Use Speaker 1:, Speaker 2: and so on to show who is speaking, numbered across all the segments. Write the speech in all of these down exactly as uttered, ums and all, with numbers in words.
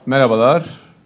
Speaker 1: Merhabalar.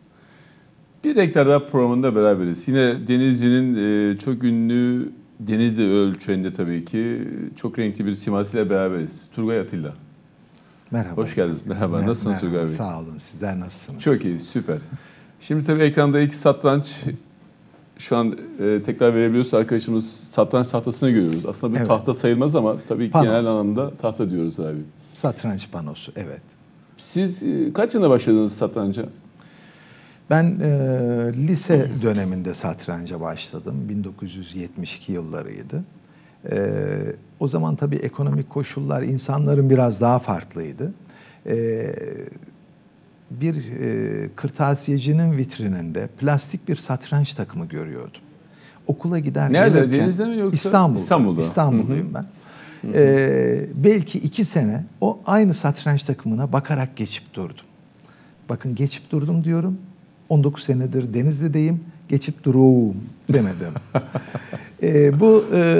Speaker 1: Bir Renkler Daha programında beraberiz. Yine Denizli'nin çok ünlü Denizli ölçeğinde tabii ki çok renkli bir simasıyla beraberiz. Turgay Atilla.
Speaker 2: Merhaba.
Speaker 1: Hoş geldiniz. Merhaba.
Speaker 2: Mer
Speaker 1: Nasılsınız Turgay Bey?
Speaker 2: Sağ olun. Sizler nasılsınız?
Speaker 1: Çok iyi. Süper. Şimdi tabii ekranda ilk satranç şu an e, tekrar verebiliyorsa arkadaşımız satranç tahtasını görüyoruz. Aslında bir evet. tahta sayılmaz ama tabii
Speaker 2: Pano.
Speaker 1: Genel anlamda tahta diyoruz abi.
Speaker 2: Satranç panosu, evet.
Speaker 1: Siz e, kaç yılında başladınız satranca?
Speaker 2: Ben e, lise döneminde satranca başladım. bin dokuz yüz yetmiş iki yıllarıydı. E, o zaman tabii ekonomik koşullar insanların biraz daha farklıydı. E, bir e, kırtasiyecinin vitrininde plastik bir satranç takımı görüyordum. Okula gider
Speaker 1: Nerede?
Speaker 2: gelirken,
Speaker 1: Denizde mi yoksa?
Speaker 2: İstanbul'da.
Speaker 1: İstanbul'da.
Speaker 2: İstanbulluyum ben. Ee, belki iki sene o aynı satranç takımına bakarak geçip durdum. Bakın geçip durdum diyorum. on dokuz senedir Denizli'deyim. Geçip durum demedim. ee, bu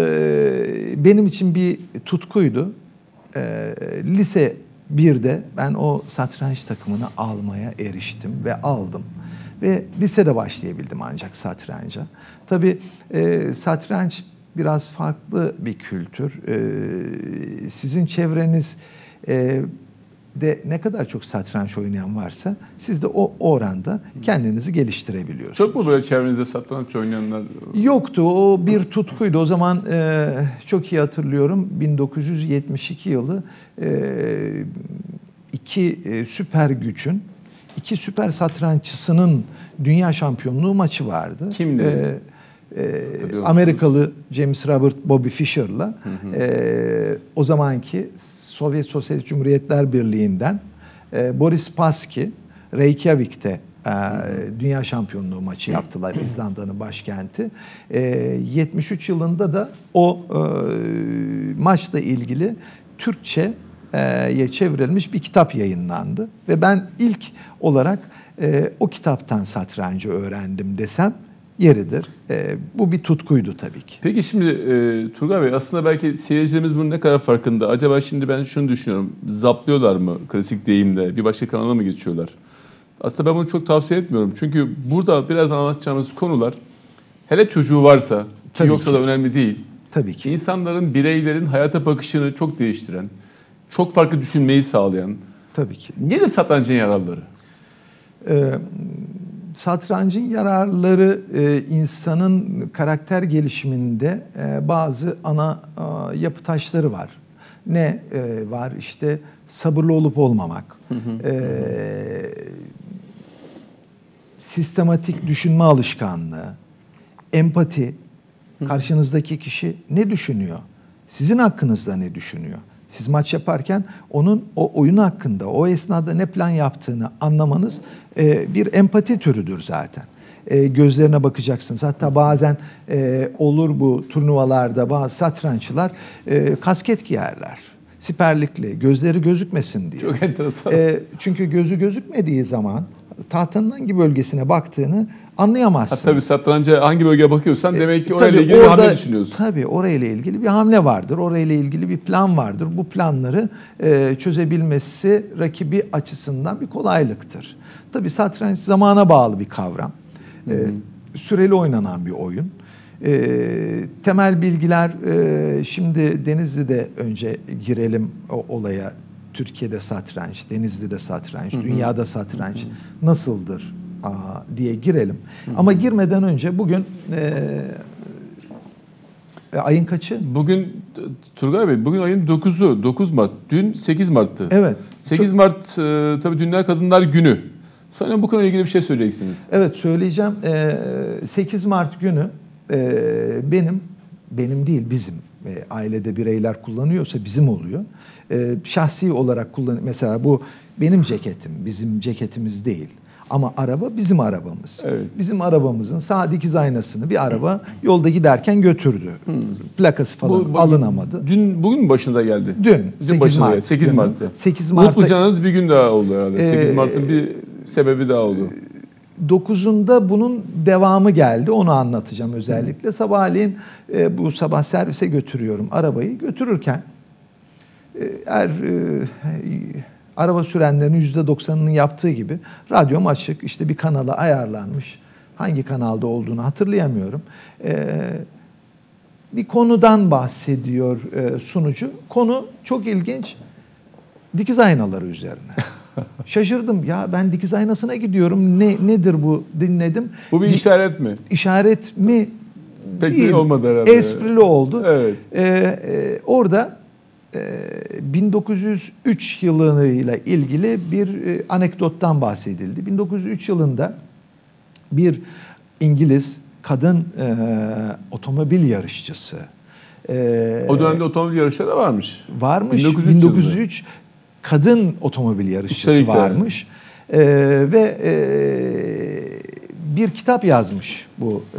Speaker 2: e, benim için bir tutkuydu. Ee, lise birde ben o satranç takımını almaya eriştim ve aldım. Ve lisede başlayabildim ancak satranca. Tabii e, satranç biraz farklı bir kültür. Ee, sizin çevreniz e, de ne kadar çok satranç oynayan varsa siz de o oranda kendinizi geliştirebiliyorsunuz.
Speaker 1: Çok mu böyle çevrenizde satranç oynayanlar?
Speaker 2: Yoktu. O bir tutkuydu. O zaman e, çok iyi hatırlıyorum. bin dokuz yüz yetmiş iki yılı e, iki e, süper gücün, iki süper satranççısının dünya şampiyonluğu maçı vardı.
Speaker 1: Kimdi?
Speaker 2: E, Ee, Amerikalı James Robert Bobby Fischer'la e, o zamanki Sovyet Sosyalist Cumhuriyetler Birliği'nden e, Boris Spassky Reykjavik'te e, dünya şampiyonluğu maçı yaptılar, İzlanda'nın başkenti. E, yetmiş üç yılında da o e, maçla ilgili Türkçe'ye çevrilmiş bir kitap yayınlandı ve ben ilk olarak e, o kitaptan satrancı öğrendim desem yeridir. E, bu bir tutkuydu tabii ki.
Speaker 1: Peki şimdi e, Turgay Bey, aslında belki seyircilerimiz bunun ne kadar farkında? Acaba şimdi ben şunu düşünüyorum. Zaplıyorlar mı klasik deyimle? Bir başka kanala mı geçiyorlar? Aslında ben bunu çok tavsiye etmiyorum. Çünkü burada birazdan anlatacağımız konular, hele çocuğu varsa, ki
Speaker 2: tabii
Speaker 1: yoksa
Speaker 2: ki.
Speaker 1: da önemli değil.
Speaker 2: Tabii ki.
Speaker 1: İnsanların, bireylerin hayata bakışını çok değiştiren, çok farklı düşünmeyi sağlayan.
Speaker 2: Tabii ki.
Speaker 1: Nedir satrancın yararları?
Speaker 2: Ee, Satrancın yararları e, insanın karakter gelişiminde e, bazı ana e, yapı taşları var. Ne e, var? İşte sabırlı olup olmamak, hı hı. E, sistematik düşünme alışkanlığı, empati, hı. Karşınızdaki kişi ne düşünüyor? Sizin hakkınızda ne düşünüyor? Siz maç yaparken onun o oyun hakkında, o esnada ne plan yaptığını anlamanız e, bir empati türüdür zaten. E, gözlerine bakacaksınız. Hatta bazen e, olur bu turnuvalarda bazı satranççılar e, kasket giyerler. Siperlikli, gözleri gözükmesin diye.
Speaker 1: Çok enteresan.
Speaker 2: E, çünkü gözü gözükmediği zaman tahtanın hangi bölgesine baktığını anlayamazsınız.
Speaker 1: Ha, tabii satranca hangi bölgeye bakıyorsan e, demek ki orayla ilgili
Speaker 2: orada,
Speaker 1: bir hamle düşünüyorsun.
Speaker 2: Tabii orayla ilgili bir hamle vardır. Orayla ilgili bir plan vardır. Bu planları e, çözebilmesi rakibi açısından bir kolaylıktır. Tabii satranç zamana bağlı bir kavram. E, süreli oynanan bir oyun. E, temel bilgiler e, şimdi Denizli'de önce girelim o olaya. Türkiye'de satranç, Denizli'de satranç, hı hı. dünyada satranç hı hı. nasıldır aa, diye girelim. Hı hı. Ama girmeden önce bugün e, ayın kaçı?
Speaker 1: Bugün Turgay Bey, bugün ayın dokuzu, dokuz Mart. Dün sekiz Mart'tı.
Speaker 2: Evet.
Speaker 1: sekiz
Speaker 2: çok...
Speaker 1: Mart e, tabii Dünya Kadınlar Günü. Sanırım bu konuyla ilgili bir şey söyleyeceksiniz.
Speaker 2: Evet, söyleyeceğim. E, sekiz Mart günü e, benim, benim değil bizim. E, ailede bireyler kullanıyorsa bizim oluyor. E, şahsi olarak kullan. Mesela bu benim ceketim, bizim ceketimiz değil. Ama araba bizim arabamız.
Speaker 1: Evet.
Speaker 2: Bizim arabamızın sağ dikiz aynasını bir araba yolda giderken götürdü. Hmm. Plakası falan bu, alınamadı.
Speaker 1: Dün bugün mü başında geldi?
Speaker 2: Dün. sekiz Mart.
Speaker 1: sekiz Mart'ta.
Speaker 2: sekiz Mart'ta.
Speaker 1: Unutmayacağınız bir gün daha oldu herhalde. E, sekiz Mart'ın bir sebebi daha oldu.
Speaker 2: dokuzunda bunun devamı geldi. Onu anlatacağım özellikle. Sabahleyin e, bu sabah servise götürüyorum arabayı. Götürürken e, er e, araba sürenlerin yüzde doksanının yaptığı gibi radyom açık. İşte bir kanala ayarlanmış. Hangi kanalda olduğunu hatırlayamıyorum. Ee, bir konudan bahsediyor e, sunucu. Konu çok ilginç. Dikiz aynaları üzerine. Şaşırdım. Ya ben dikiz aynasına gidiyorum. Ne nedir bu? Dinledim.
Speaker 1: Bu bir işaret mi?
Speaker 2: İşaret mi?
Speaker 1: Pek
Speaker 2: Değil.
Speaker 1: iyi olmadı herhalde.
Speaker 2: Esprili oldu.
Speaker 1: Evet.
Speaker 2: Ee, e, orada e, bin dokuz yüz üç yılıyla ilgili bir e, anekdottan bahsedildi. bin dokuz yüz üç yılında bir İngiliz kadın e, otomobil yarışçısı. E,
Speaker 1: O dönemde otomobil yarışları da varmış.
Speaker 2: Varmış.
Speaker 1: bin dokuz yüz üç
Speaker 2: bin dokuz yüz üç kadın otomobil yarışçısı
Speaker 1: Üstelik de.
Speaker 2: varmış. E, ve e, bir kitap yazmış bu e,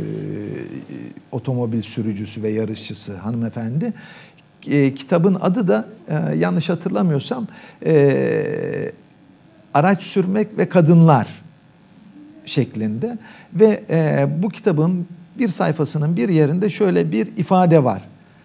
Speaker 2: otomobil sürücüsü ve yarışçısı hanımefendi. E, kitabın adı da e, yanlış hatırlamıyorsam e, Araç Sürmek ve Kadınlar şeklinde ve e, bu kitabın bir sayfasının bir yerinde şöyle bir ifade var.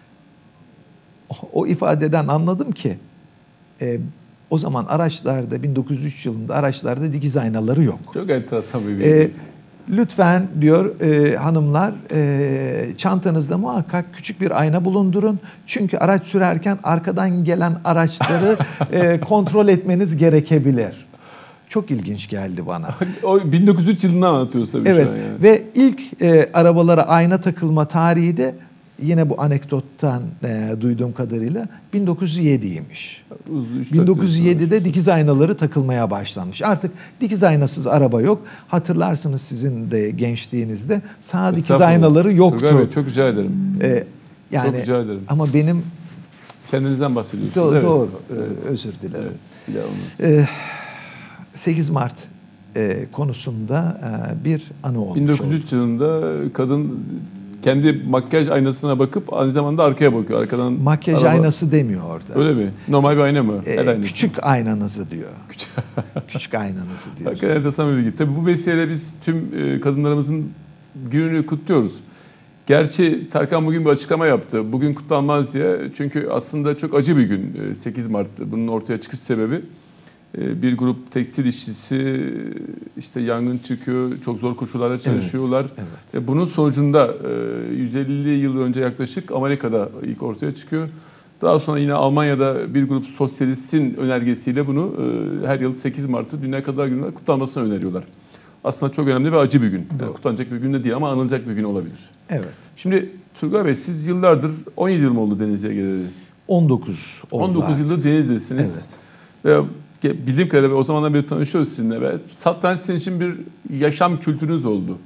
Speaker 2: O, o ifadeden anladım ki e, o zaman araçlarda bin dokuz yüz üç yılında araçlarda dikiz aynaları yok.
Speaker 1: Çok enteresan bir bilgi.
Speaker 2: E, lütfen diyor e, hanımlar e, çantanızda muhakkak küçük bir ayna bulundurun. Çünkü araç sürerken arkadan gelen araçları e, kontrol etmeniz gerekebilir. Çok ilginç geldi bana.
Speaker 1: O bin dokuz yüz üç yılını anlatıyoruz tabii
Speaker 2: Evet
Speaker 1: şu an yani.
Speaker 2: ve ilk e, arabalara ayna takılma tarihi de yine bu anekdottan e, duyduğum kadarıyla bin dokuz yüz yediymiş. bin dokuz yüz yedide dikiz aynaları takılmaya başlanmış. Artık dikiz aynasız araba yok. Hatırlarsınız sizin de gençliğinizde sağ dikiz aynaları yoktu.
Speaker 1: Turgay Bey, çok rica ederim.
Speaker 2: E, yani,
Speaker 1: çok rica ederim.
Speaker 2: Ama benim...
Speaker 1: Kendinizden bahsediyorsunuz.
Speaker 2: Do-
Speaker 1: evet.
Speaker 2: Doğru,
Speaker 1: Evet.
Speaker 2: özür dilerim.
Speaker 1: Evet. E,
Speaker 2: sekiz Mart e, konusunda e, bir anı olmuş
Speaker 1: bin dokuz yüz üç yılında kadın kendi makyaj aynasına bakıp aynı zamanda arkaya bakıyor. Arkadan
Speaker 2: makyaj
Speaker 1: araba...
Speaker 2: aynası demiyor orada.
Speaker 1: Öyle mi? Normal bir ayna mı?
Speaker 2: E,
Speaker 1: El aynası.
Speaker 2: küçük aynanızı diyor. Küçük aynanızı diyor.
Speaker 1: Hakikaten enteresan bir bilgi. Tabii bu vesileyle biz tüm kadınlarımızın gününü kutluyoruz. Gerçi Tarkan bugün bir açıklama yaptı. Bugün kutlanmaz diye. Çünkü aslında çok acı bir gün. sekiz Mart bunun ortaya çıkış sebebi. Bir grup tekstil işçisi işte yangın çıkıyor, çok zor koşullarda çalışıyorlar.
Speaker 2: Evet, evet.
Speaker 1: Ve bunun sonucunda yüz elli yıl önce yaklaşık Amerika'da ilk ortaya çıkıyor. Daha sonra yine Almanya'da bir grup sosyalistin önergesiyle bunu her yıl sekiz Mart'ı Dünya Kadınlar Günü'nde kutlanmasını öneriyorlar. Aslında çok önemli ve acı bir gün. Yani kutlanacak bir gün de değil ama anılacak bir gün olabilir.
Speaker 2: Evet.
Speaker 1: Şimdi Turgay Bey, siz yıllardır on yedi yıl mı oldu Denizli'ye geleli?
Speaker 2: on dokuz oldu
Speaker 1: on dokuz
Speaker 2: artık.
Speaker 1: yıldır Denizli'desiniz. Evet. Ve bildiğim kadarıyla o zamandan beri tanışıyoruz sizinle ve satranç sizin için bir yaşam kültürünüz oldu.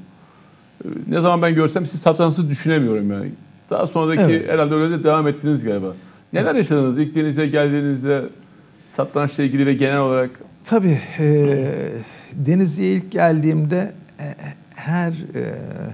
Speaker 1: Ne zaman ben görsem siz satrançsız düşünemiyorum yani. Daha sonraki
Speaker 2: Evet.
Speaker 1: herhalde öyle de devam ettiniz galiba. Neler evet. yaşadınız ilk Denizli'ye geldiğinizde satrançla ilgili ve genel olarak?
Speaker 2: Tabii e, Denizli'ye ilk geldiğimde e, her e,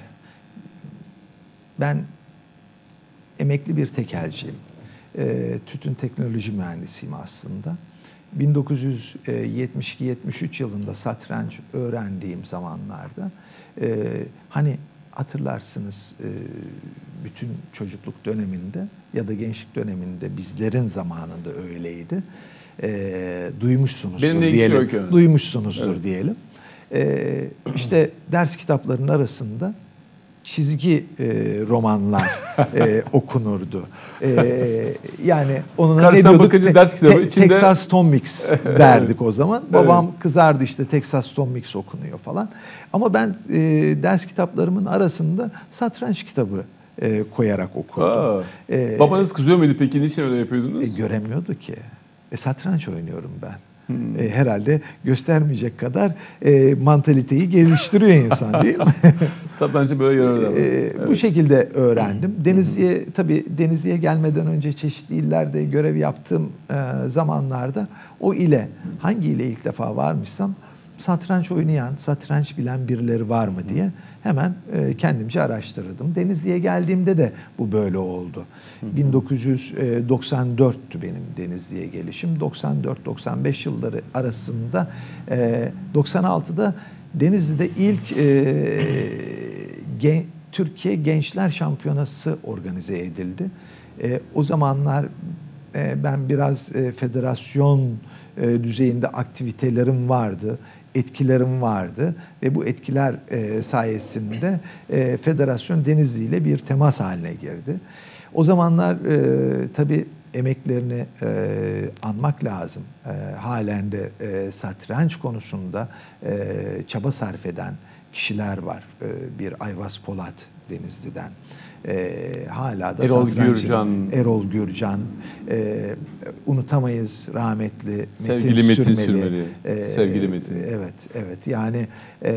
Speaker 2: ben emekli bir tekelciyim. E, tütün teknoloji mühendisiyim aslında. bin dokuz yüz yetmiş iki yetmiş üç yılında satranç öğrendiğim zamanlarda e, hani hatırlarsınız e, bütün çocukluk döneminde ya da gençlik döneminde bizlerin zamanında öyleydi. E, duymuşsunuzdur
Speaker 1: Benimle
Speaker 2: diyelim.
Speaker 1: yok yani.
Speaker 2: Duymuşsunuzdur
Speaker 1: Evet.
Speaker 2: diyelim. E, işte ders kitaplarının arasında çizgi e, romanlar e, okunurdu. E, yani onun ne diyorduk?
Speaker 1: Te- ders kitabı içinde...
Speaker 2: Texas Tom Mix derdik o zaman. Babam evet. kızardı işte Texas Tom Mix okunuyor falan. Ama ben e, ders kitaplarımın arasında satranç kitabı e, koyarak okurdum.
Speaker 1: E, Babanız kızıyor muydu peki? Niçin öyle yapıyordunuz?
Speaker 2: E, göremiyordu ki. E, satranç oynuyorum ben. Hmm. E, herhalde göstermeyecek kadar e, mantaliteyi geliştiriyor insan değil mi?
Speaker 1: Satrancı böyle yarar.
Speaker 2: E, evet. Bu şekilde öğrendim. Denizli'ye tabii Denizli'ye gelmeden önce çeşitli illerde görev yaptığım e, zamanlarda o ile hangi ile ilk defa varmışsam satranç oynayan, satranç bilen birileri var mı diye hemen e, kendimce araştırırdım. Denizli'ye geldiğimde de bu böyle oldu. bin dokuz yüz doksan dörttü benim Denizli'ye gelişim. doksan dört doksan beş yılları arasında e, doksan altıda Denizli'de ilk e, gen, Türkiye Gençler Şampiyonası organize edildi. E, o zamanlar e, ben biraz e, federasyon e, düzeyinde aktivitelerim vardı, etkilerim vardı ve bu etkiler e, sayesinde e, federasyon Denizli ile bir temas haline girdi. O zamanlar e, tabii emeklerini e, anmak lazım. E, halen de e, satranç konusunda e, çaba sarf eden kişiler var. E, bir Ayvaz Polat Denizli'den. E, hala da
Speaker 1: Erol Gürcan.
Speaker 2: Erol Gürcan. E, unutamayız rahmetli
Speaker 1: Sevgili
Speaker 2: Metin,
Speaker 1: Metin
Speaker 2: Sürmeli.
Speaker 1: Sürmeli.
Speaker 2: E,
Speaker 1: Sevgili Metin.
Speaker 2: Evet, evet. Yani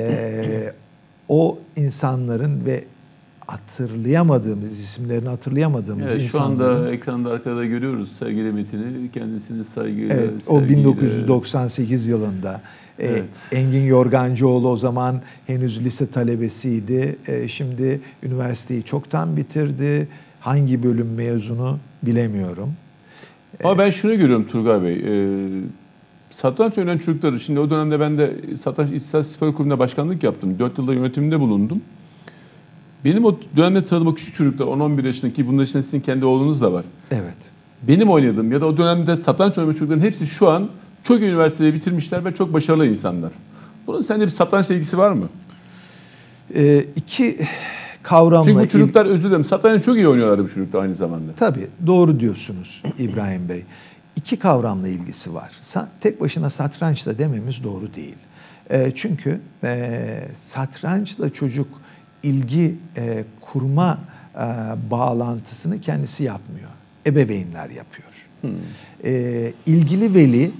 Speaker 2: e, o insanların ve hatırlayamadığımız, isimlerini hatırlayamadığımız
Speaker 1: Evet, şu
Speaker 2: insanların...
Speaker 1: anda ekranda arkada görüyoruz sevgili Metin'i. Kendisini saygıyla,
Speaker 2: Evet, o
Speaker 1: sevgiyle...
Speaker 2: bin dokuz yüz doksan sekiz yılında.
Speaker 1: Evet.
Speaker 2: Engin Yorgancıoğlu o zaman henüz lise talebesiydi. Şimdi üniversiteyi çoktan bitirdi. Hangi bölüm mezunu bilemiyorum.
Speaker 1: Ama ben şunu görüyorum Turgay Bey. E, satranç oynayan çocukları, şimdi o dönemde ben de Satranç İstisna Spor Kulübü'nde başkanlık yaptım. dört yılda yönetiminde bulundum. Benim o dönemde tanıdığım o küçük çocuklar, on on bir yaşındaki, bunların içinde sizin kendi oğlunuz da var.
Speaker 2: Evet.
Speaker 1: Benim oynadığım ya da o dönemde satranç oynayan çocukların hepsi şu an çok üniversiteyi bitirmişler ve çok başarılı insanlar. Bunun sende bir satrançla ilgisi var mı?
Speaker 2: Ee, iki kavramla...
Speaker 1: Çünkü bu çocuklar, özür dilerim, satranç çok iyi oynuyorlar bu çocuklar aynı zamanda.
Speaker 2: Tabii, doğru diyorsunuz İbrahim Bey. İki kavramla ilgisi var. Sa- tek başına satrançla dememiz doğru değil. E, çünkü e, satrançla çocuk ilgi e, kurma e, bağlantısını kendisi yapmıyor. Ebeveynler yapıyor. Hmm. E, ilgili veli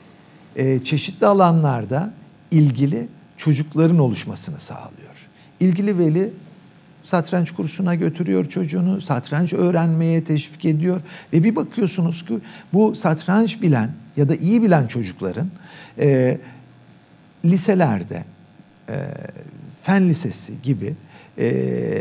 Speaker 2: e, çeşitli alanlarda ilgili çocukların oluşmasını sağlıyor. İlgili veli satranç kursuna götürüyor çocuğunu, satranç öğrenmeye teşvik ediyor ve bir bakıyorsunuz ki bu satranç bilen ya da iyi bilen çocukların e, liselerde, e, fen lisesi gibi e,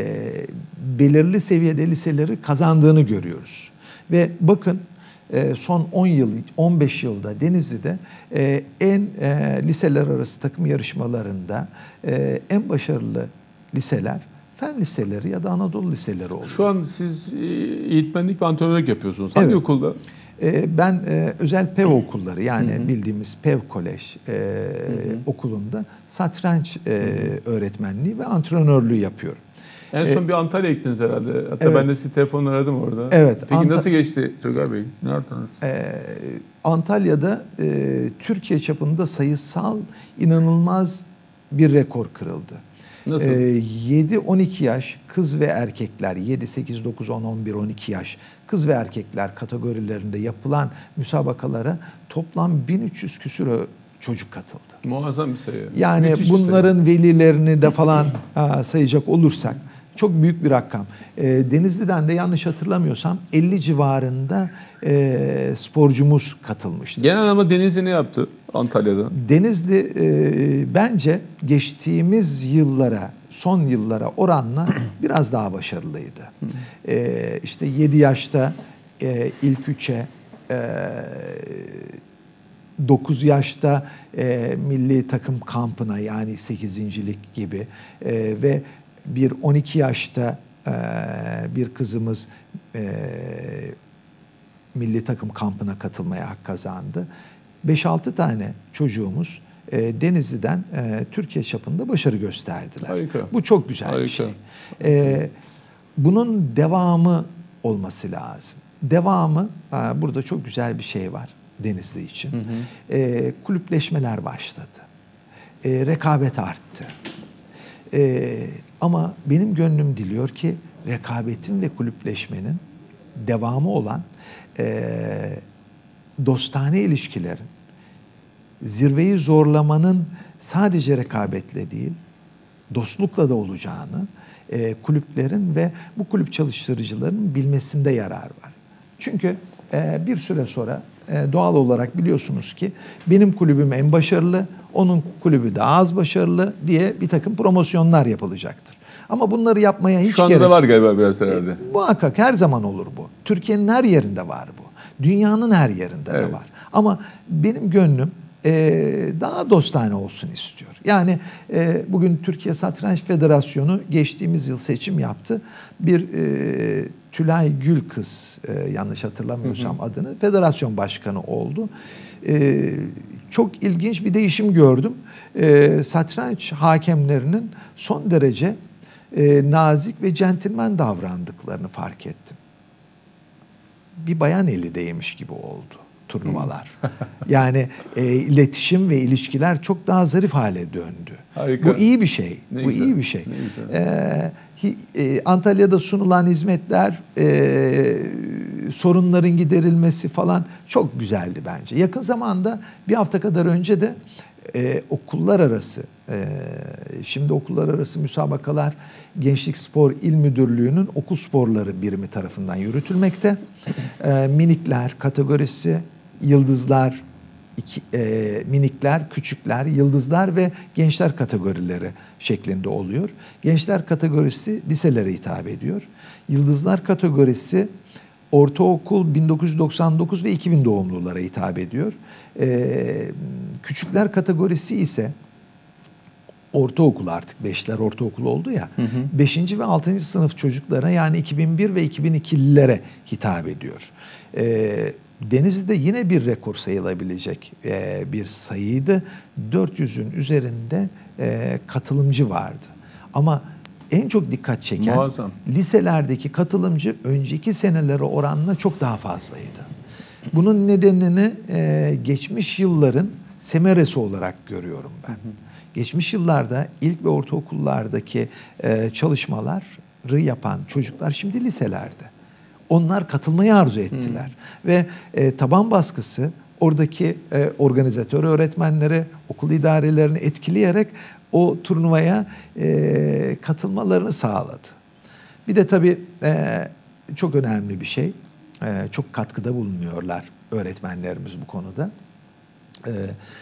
Speaker 2: belirli seviyede liseleri kazandığını görüyoruz. Ve bakın e, son on yıl, on beş yılda Denizli'de e, en e, liseler arası takım yarışmalarında e, en başarılı liseler fen liseleri ya da Anadolu liseleri oluyor.
Speaker 1: Şu an siz eğitmenlik ve antrenörlük yapıyorsunuz. Hangi
Speaker 2: evet.
Speaker 1: okulda?
Speaker 2: Ben özel P E V okulları, yani hı hı. bildiğimiz P E V Kolej e, hı hı. okulunda satranç e, öğretmenliği ve antrenörlüğü yapıyorum.
Speaker 1: En son ee, bir Antalya'ya gittiniz herhalde. Hatta evet. ben de sizi telefonla aradım orada.
Speaker 2: Evet.
Speaker 1: Peki Ant- nasıl geçti Turgay Bey? Ne yaptınız?
Speaker 2: E, Antalya'da e, Türkiye çapında sayısal inanılmaz bir rekor kırıldı.
Speaker 1: Nasıl?
Speaker 2: yedi on iki yaş kız ve erkekler, yedi sekiz dokuz on on bir on iki yaş kız ve erkekler kategorilerinde yapılan müsabakalara toplam bin üç yüz küsur çocuk katıldı.
Speaker 1: Muazzam bir sayı.
Speaker 2: Yani müthiş bunların velilerini de falan sayacak olursak çok büyük bir rakam. Denizli'den de yanlış hatırlamıyorsam elli civarında sporcumuz katılmıştı.
Speaker 1: Genel anlamda Denizli ne yaptı Antalya'da?
Speaker 2: Denizli e, bence geçtiğimiz yıllara, son yıllara oranla biraz daha başarılıydı. E, işte yedi yaşta e, ilk üçe, e, dokuz yaşta e, milli takım kampına, yani sekizincilik gibi e, ve bir on iki yaşta e, bir kızımız e, milli takım kampına katılmaya hak kazandı. beş altı tane çocuğumuz e, Denizli'den e, Türkiye çapında başarı gösterdiler. Harika. Bu çok güzel Harika. bir şey. E, bunun devamı olması lazım. Devamı, e, burada çok güzel bir şey var Denizli için. Hı hı. E, kulüpleşmeler başladı. E, rekabet arttı. E, ama benim gönlüm diliyor ki rekabetin ve kulüpleşmenin devamı olan e, dostane ilişkilerin, zirveyi zorlamanın sadece rekabetle değil, dostlukla da olacağını e, kulüplerin ve bu kulüp çalıştırıcılarının bilmesinde yarar var. Çünkü e, bir süre sonra e, doğal olarak biliyorsunuz ki benim kulübüm en başarılı, onun kulübü daha az başarılı diye bir takım promosyonlar yapılacaktır. Ama bunları yapmaya hiç gerek yok.
Speaker 1: Şu anda da var galiba biraz herhalde.
Speaker 2: E, muhakkak her zaman olur bu. Türkiye'nin her yerinde var bu. Dünyanın her yerinde evet. de var. Ama benim gönlüm e, daha dostane olsun istiyor. Yani e, bugün Türkiye Satranç Federasyonu geçtiğimiz yıl seçim yaptı. Bir e, Tülay Gülkız, e, yanlış hatırlamıyorsam hı hı. adını, federasyon başkanı oldu. E, çok ilginç bir değişim gördüm. E, satranç hakemlerinin son derece e, nazik ve centilmen davrandıklarını fark ettim. Bir bayan eli değmiş gibi oldu turnuvalar. Yani e, iletişim ve ilişkiler çok daha zarif hale döndü.
Speaker 1: Harika.
Speaker 2: Bu iyi bir şey.
Speaker 1: Ne
Speaker 2: Bu
Speaker 1: güzel.
Speaker 2: iyi bir şey.
Speaker 1: Ne güzel.
Speaker 2: Ee, e, Antalya'da sunulan hizmetler, e, sorunların giderilmesi falan çok güzeldi bence. Yakın zamanda bir hafta kadar önce de e, okullar arası, e, şimdi okullar arası müsabakalar Gençlik Spor İl Müdürlüğü'nün okul sporları birimi tarafından yürütülmekte. E, minikler kategorisi, yıldızlar, iki, e, minikler, küçükler, yıldızlar ve gençler kategorileri şeklinde oluyor. Gençler kategorisi liselere hitap ediyor. Yıldızlar kategorisi ortaokul bin dokuz yüz doksan dokuz ve iki bin doğumlulara hitap ediyor. E, küçükler kategorisi ise ortaokul, artık beşler ortaokul oldu ya. Hı hı. beşinci ve altıncı sınıf çocuklara, yani iki bin bir ve iki bin ikililere hitap ediyor. E, Denizli'de yine bir rekor sayılabilecek e, bir sayıydı. dört yüzün üzerinde e, katılımcı vardı. Ama en çok dikkat çeken
Speaker 1: Muazzam.
Speaker 2: liselerdeki katılımcı önceki senelere oranla çok daha fazlaydı. Bunun nedenini e, geçmiş yılların semeresi olarak görüyorum ben. Hı hı. Geçmiş yıllarda ilk ve ortaokullardaki e, çalışmaları yapan çocuklar şimdi liselerde. Onlar katılmayı arzu ettiler. Hmm. Ve e, taban baskısı oradaki e, organizatör öğretmenleri, okul idarelerini etkileyerek o turnuvaya e, katılmalarını sağladı. Bir de tabii e, çok önemli bir şey, e, çok katkıda bulunuyorlar öğretmenlerimiz bu konuda. E,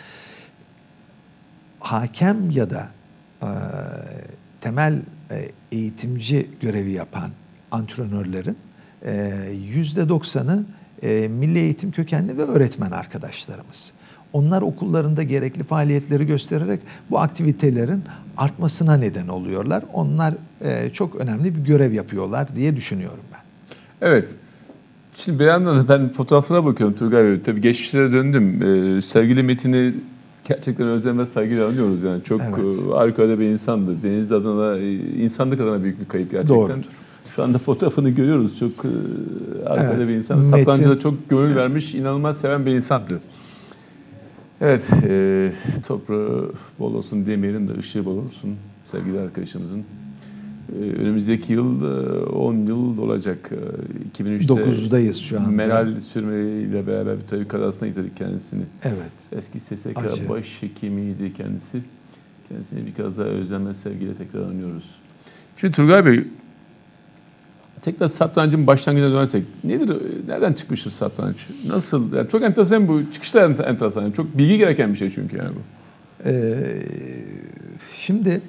Speaker 2: hakem ya da e, temel e, eğitimci görevi yapan antrenörlerin yüzde doksanı e, milli eğitim kökenli ve öğretmen arkadaşlarımız. Onlar okullarında gerekli faaliyetleri göstererek bu aktivitelerin artmasına neden oluyorlar. Onlar e, çok önemli bir görev yapıyorlar diye düşünüyorum ben.
Speaker 1: Evet. Şimdi bir yandan da ben fotoğraflara bakıyorum Turgay Bey. Tabii geçmişlere döndüm. Ee, sevgili Metin'i gerçekten özlem ve saygıyla anıyoruz. Yani çok evet. harikulade bir insandı. Denizli adına, insanlık adına büyük bir kayıp gerçekten.
Speaker 2: Doğrudur.
Speaker 1: Şu anda fotoğrafını görüyoruz. Çok e, harikulade evet. bir insan. Satrancı'da da çok gönül vermiş, inanılmaz seven bir insandı. Evet, e, toprağı bol olsun demeyelim de ışığı bol olsun sevgili arkadaşımızın. E, önümüzdeki yıl on yıl olacak. E, iki bin üçte
Speaker 2: dokuzdayız şu anda.
Speaker 1: Meral Sürmeli ile beraber bir trafik kazasına getirdik kendisini.
Speaker 2: Evet.
Speaker 1: Eski S S K Acı. Başhekimiydi kendisi. Kendisini bir kez daha özlem ve sevgiyle tekrar anıyoruz. Şimdi Turgay Bey, tekrar satrancın başlangıcına dönersek, nedir, nereden çıkmıştır satranç? Nasıl? Yani çok enteresan bu, çıkışlar enteresan. Yani çok bilgi gereken bir şey çünkü yani bu.
Speaker 2: Ee, şimdi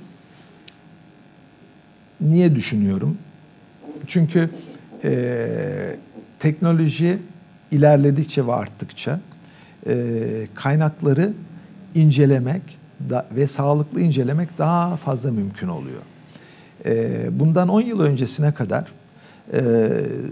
Speaker 2: niye düşünüyorum? Çünkü e, teknoloji ilerledikçe ve arttıkça e, kaynakları incelemek da, ve sağlıklı incelemek daha fazla mümkün oluyor. E, bundan on yıl öncesine kadar Ee,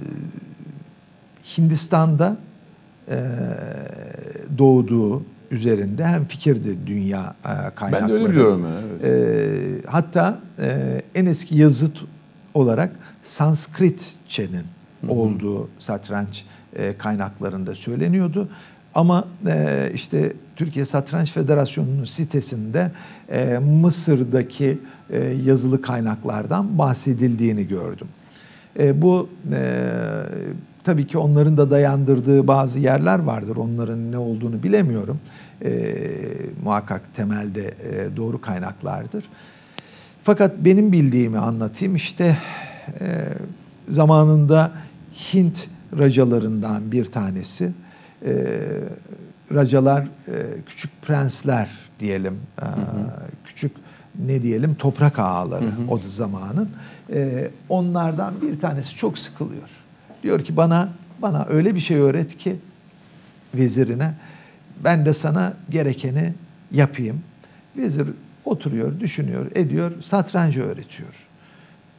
Speaker 2: Hindistan'da e, doğduğu üzerinde hem fikirdi dünya e, kaynakları.
Speaker 1: Ben de öyle biliyorum. Evet.
Speaker 2: E, hatta e, en eski yazıt olarak Sanskritçe'nin olduğu satranç e, kaynaklarında söyleniyordu. Ama e, işte Türkiye Satranç Federasyonu'nun sitesinde e, Mısır'daki e, yazılı kaynaklardan bahsedildiğini gördüm. E, bu e, tabii ki onların da dayandırdığı bazı yerler vardır. Onların ne olduğunu bilemiyorum. E, muhakkak temelde e, doğru kaynaklardır. Fakat benim bildiğimi anlatayım. İşte e, zamanında Hint racalarından bir tanesi. E, racalar e, küçük prensler diyelim. E, hı hı. Küçük ne diyelim toprak ağaları hı hı. o zamanın. Ee, onlardan bir tanesi çok sıkılıyor. Diyor ki bana bana öyle bir şey öğret ki vezirine, ben de sana gerekeni yapayım. Vezir oturuyor, düşünüyor, ediyor, satrancı öğretiyor.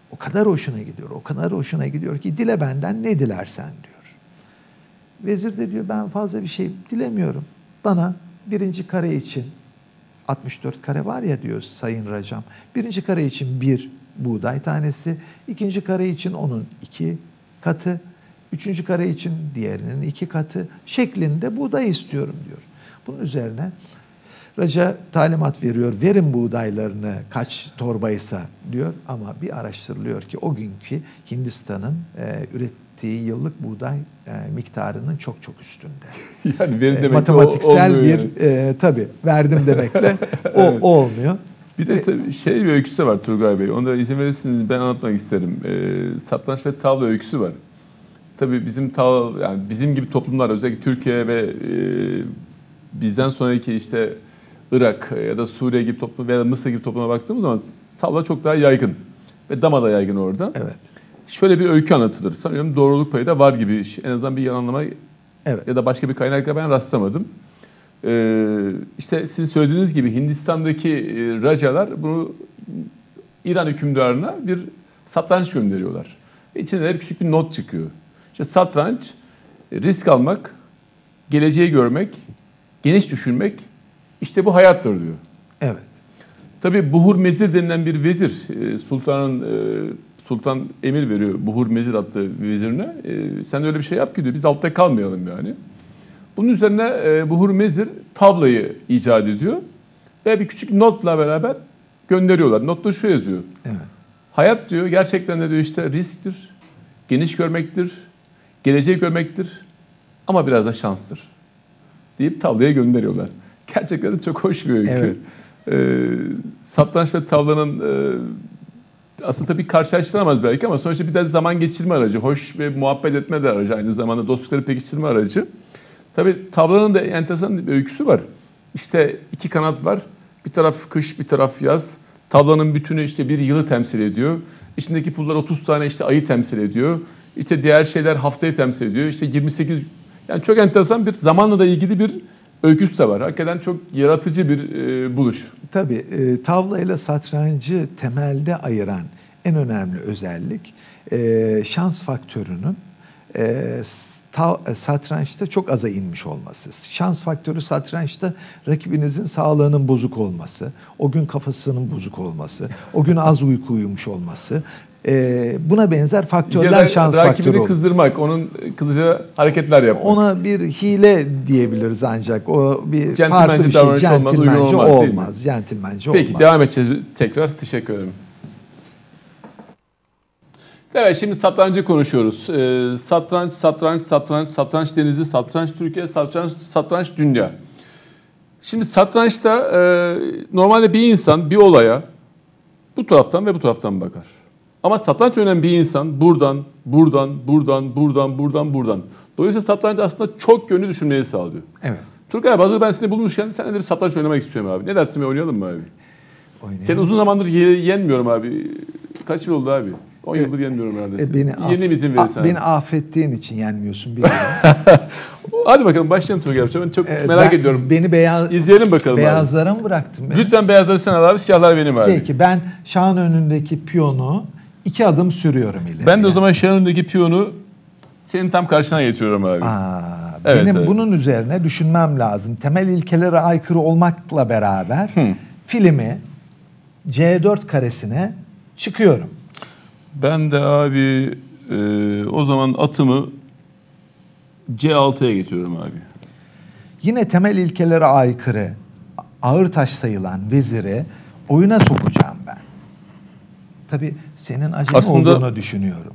Speaker 2: O kadar hoşuna gidiyor, o kadar hoşuna gidiyor ki dile benden ne dilersen diyor. Vezir de diyor ben fazla bir şey dilemiyorum. Bana birinci kare için altmış dört kare var ya diyor Sayın Racam. Birinci kare için bir buğday tanesi, ikinci kare için onun iki katı, üçüncü kare için diğerinin iki katı şeklinde buğday istiyorum diyor. Bunun üzerine Raca talimat veriyor, verin buğdaylarını kaç torbaysa diyor ama bir araştırılıyor ki o günkü Hindistan'ın e, ürettiği yıllık buğday e, miktarının çok çok üstünde.
Speaker 1: Yani verin
Speaker 2: E,
Speaker 1: demek
Speaker 2: matematiksel
Speaker 1: o,
Speaker 2: bir
Speaker 1: yani.
Speaker 2: e, tabii verdim demekle o,
Speaker 1: Evet.
Speaker 2: o olmuyor.
Speaker 1: Bir de tabii şey bir öyküsü var Turgay Bey. Onu da izin verirseniz ben anlatmak isterim. Ee, satranç ve tavla öyküsü var. Tabii bizim tavla, yani bizim gibi toplumlar özellikle Türkiye ve e, bizden sonraki işte Irak ya da Suriye gibi toplum veya Mısır gibi topluma baktığımız zaman tavla çok daha yaygın ve dama da yaygın orada.
Speaker 2: Evet.
Speaker 1: Şöyle bir öykü anlatılır. Sanıyorum doğruluk payı da var gibi. En azından bir yalanlama
Speaker 2: Evet.
Speaker 1: ya da başka bir kaynakla ben rastlamadım. Ee, işte sizin söylediğiniz gibi Hindistan'daki e, racalar bunu İran hükümdarına bir satranç gönderiyorlar. İçinde de bir küçük bir not çıkıyor. İşte satranç, risk almak, geleceği görmek, geniş düşünmek, işte bu hayattır diyor.
Speaker 2: Evet.
Speaker 1: Tabii Buhur Mezir denilen bir vezir, sultanın sultan emir veriyor Buhur Mezir adlı vezirine. Sen öyle bir şey yap ki diyor, biz altta kalmayalım yani. Bunun üzerine Buhur Mezir tavlayı icat ediyor ve bir küçük notla beraber gönderiyorlar. Notta şu yazıyor.
Speaker 2: Evet.
Speaker 1: Hayat diyor gerçekten de diyor işte risktir, geniş görmektir, geleceği görmektir ama biraz da şanstır deyip tavlaya gönderiyorlar. Gerçekten de çok hoş bir öykü.
Speaker 2: Evet.
Speaker 1: Ee, satranç ve tavlanın e, aslında tabii karşılaştıramaz belki ama sonuçta bir de zaman geçirme aracı. Hoş ve muhabbet etme de aracı. Aynı zamanda dostlukları pekiştirme aracı. Tabii tavlanın da enteresan bir öyküsü var. İşte iki kanat var. Bir taraf kış, bir taraf yaz. Tavlanın bütünü işte bir yılı temsil ediyor. İçindeki pullar otuz tane işte ayı temsil ediyor. İşte diğer şeyler haftayı temsil ediyor. İşte yirmi sekiz, yani çok enteresan bir zamanla da ilgili bir öyküsü de var. Hakikaten çok yaratıcı bir e, buluş.
Speaker 2: Tabii e, tavla ile satrancı temelde ayıran en önemli özellik e, şans faktörünün e, ta, satrançta çok aza inmiş olması. Şans faktörü satrançta rakibinizin sağlığının bozuk olması, o gün kafasının bozuk olması, o gün az uyku uyumuş olması. Ee, buna benzer faktörler
Speaker 1: ya da
Speaker 2: şans faktörü
Speaker 1: rakibini
Speaker 2: olur.
Speaker 1: kızdırmak, onun kılıcı hareketler yapmak.
Speaker 2: Ona bir hile diyebiliriz ancak o bir
Speaker 1: Centilmence
Speaker 2: farklı bir şey.
Speaker 1: davranış olmaz, uygun
Speaker 2: Centilmence
Speaker 1: olmaz, değil mi?
Speaker 2: olmaz. Centilmence
Speaker 1: Peki
Speaker 2: olmaz.
Speaker 1: devam edeceğiz tekrar. Teşekkür ederim. Evet, şimdi satrancı konuşuyoruz. Ee, satranç, satranç, satranç, satranç denizi, satranç Türkiye, satranç, satranç dünya. Şimdi satrançta e, normalde bir insan bir olaya bu taraftan ve bu taraftan bakar. Ama satranç oynayan bir insan buradan, buradan, buradan, buradan, buradan, buradan. Dolayısıyla satranç aslında çok yönlü düşünmeyi sağlıyor.
Speaker 2: Evet.
Speaker 1: Turgay abi, hazır ben seni bulmuşken seninle de bir satranç oynamak istiyorum abi. Ne dersin, bir oynayalım mı abi?
Speaker 2: Oynayalım.
Speaker 1: Seni uzun zamandır ye- yenmiyorum abi. Kaç yıl oldu abi? on yıldır yenmiyorum neredeyse.
Speaker 2: E, beni
Speaker 1: Yeni
Speaker 2: af-
Speaker 1: bizim
Speaker 2: a-
Speaker 1: verirsen.
Speaker 2: Beni affettiğin için yenmiyorsun biliyorum.
Speaker 1: Hadi bakalım başlayalım Turgay abi. Ben çok
Speaker 2: Ee,
Speaker 1: merak
Speaker 2: ben-
Speaker 1: ediyorum.
Speaker 2: Beni beyaz
Speaker 1: İzleyelim bakalım
Speaker 2: beyazlara mı bıraktın
Speaker 1: abi.
Speaker 2: beni?
Speaker 1: Lütfen beyazları sen al abi, siyahlar benim abi.
Speaker 2: Peki ben şahın önündeki piyonu iki adım sürüyorum ileri.
Speaker 1: Ben de o zaman şu önündeki piyonu senin tam karşına getiriyorum abi.
Speaker 2: Aa,
Speaker 1: Evet,
Speaker 2: benim
Speaker 1: evet.
Speaker 2: bunun üzerine düşünmem lazım. Temel ilkelere aykırı olmakla beraber filmi C dört karesine çıkıyorum.
Speaker 1: Ben de abi e, o zaman atımı C altıya getiriyorum abi.
Speaker 2: Yine temel ilkelere aykırı ağır taş sayılan veziri oyuna sokacağım ben. Tabii senin acemi
Speaker 1: Aslında-
Speaker 2: olduğunu düşünüyorum.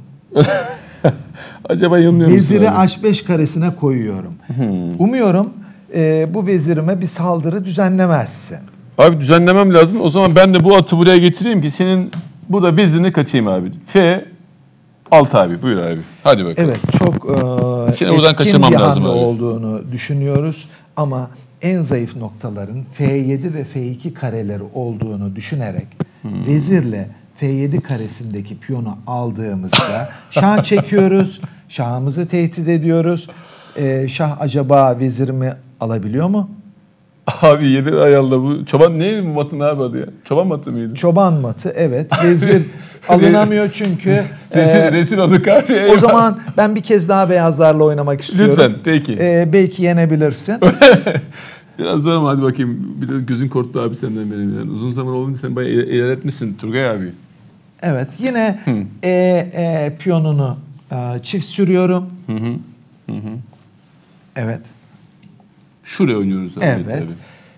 Speaker 1: Acaba yanılıyor musun
Speaker 2: Veziri
Speaker 1: abi?
Speaker 2: H beş karesine koyuyorum. Umuyorum e, bu vezirime bir saldırı düzenlemezsin.
Speaker 1: Abi düzenlemem lazım. O zaman ben de bu atı buraya getireyim ki senin burada vezirini kaçayım abi. F altı abi. Buyur abi. Hadi bakalım.
Speaker 2: Evet, çok e,
Speaker 1: Şimdi buradan
Speaker 2: etkin
Speaker 1: kaçırmam
Speaker 2: bir
Speaker 1: lazım
Speaker 2: hamle
Speaker 1: abi.
Speaker 2: olduğunu düşünüyoruz. Ama en zayıf noktaların F yedi ve F iki kareleri olduğunu düşünerek
Speaker 1: Hmm.
Speaker 2: vezirle F yedi karesindeki piyonu aldığımızda şah çekiyoruz, şahımızı tehdit ediyoruz. E, şah acaba vezirimi alabiliyor mu?
Speaker 1: Abi yedi ayarla bu. Çoban ne matı, ne abi adı ya? Çoban matı mıydı?
Speaker 2: Çoban matı, evet. Vezir Alınamıyor çünkü.
Speaker 1: Resil,
Speaker 2: Ee,
Speaker 1: resil olduk abi.
Speaker 2: o
Speaker 1: eyvah.
Speaker 2: zaman ben bir kez daha beyazlarla oynamak istiyorum.
Speaker 1: Lütfen, peki.
Speaker 2: Ee, belki yenebilirsin.
Speaker 1: Biraz zor ama hadi bakayım. Bir de gözün korktu abi senden benim. Yani uzun zaman olunca sen bayağı il- ilerletmişsin Turgay abi.
Speaker 2: Evet, yine e, e, piyonunu e, çift sürüyorum.
Speaker 1: Hı hı. Hı hı.
Speaker 2: Evet.
Speaker 1: Şuraya oynuyoruz abi.
Speaker 2: Evet.
Speaker 1: tabii.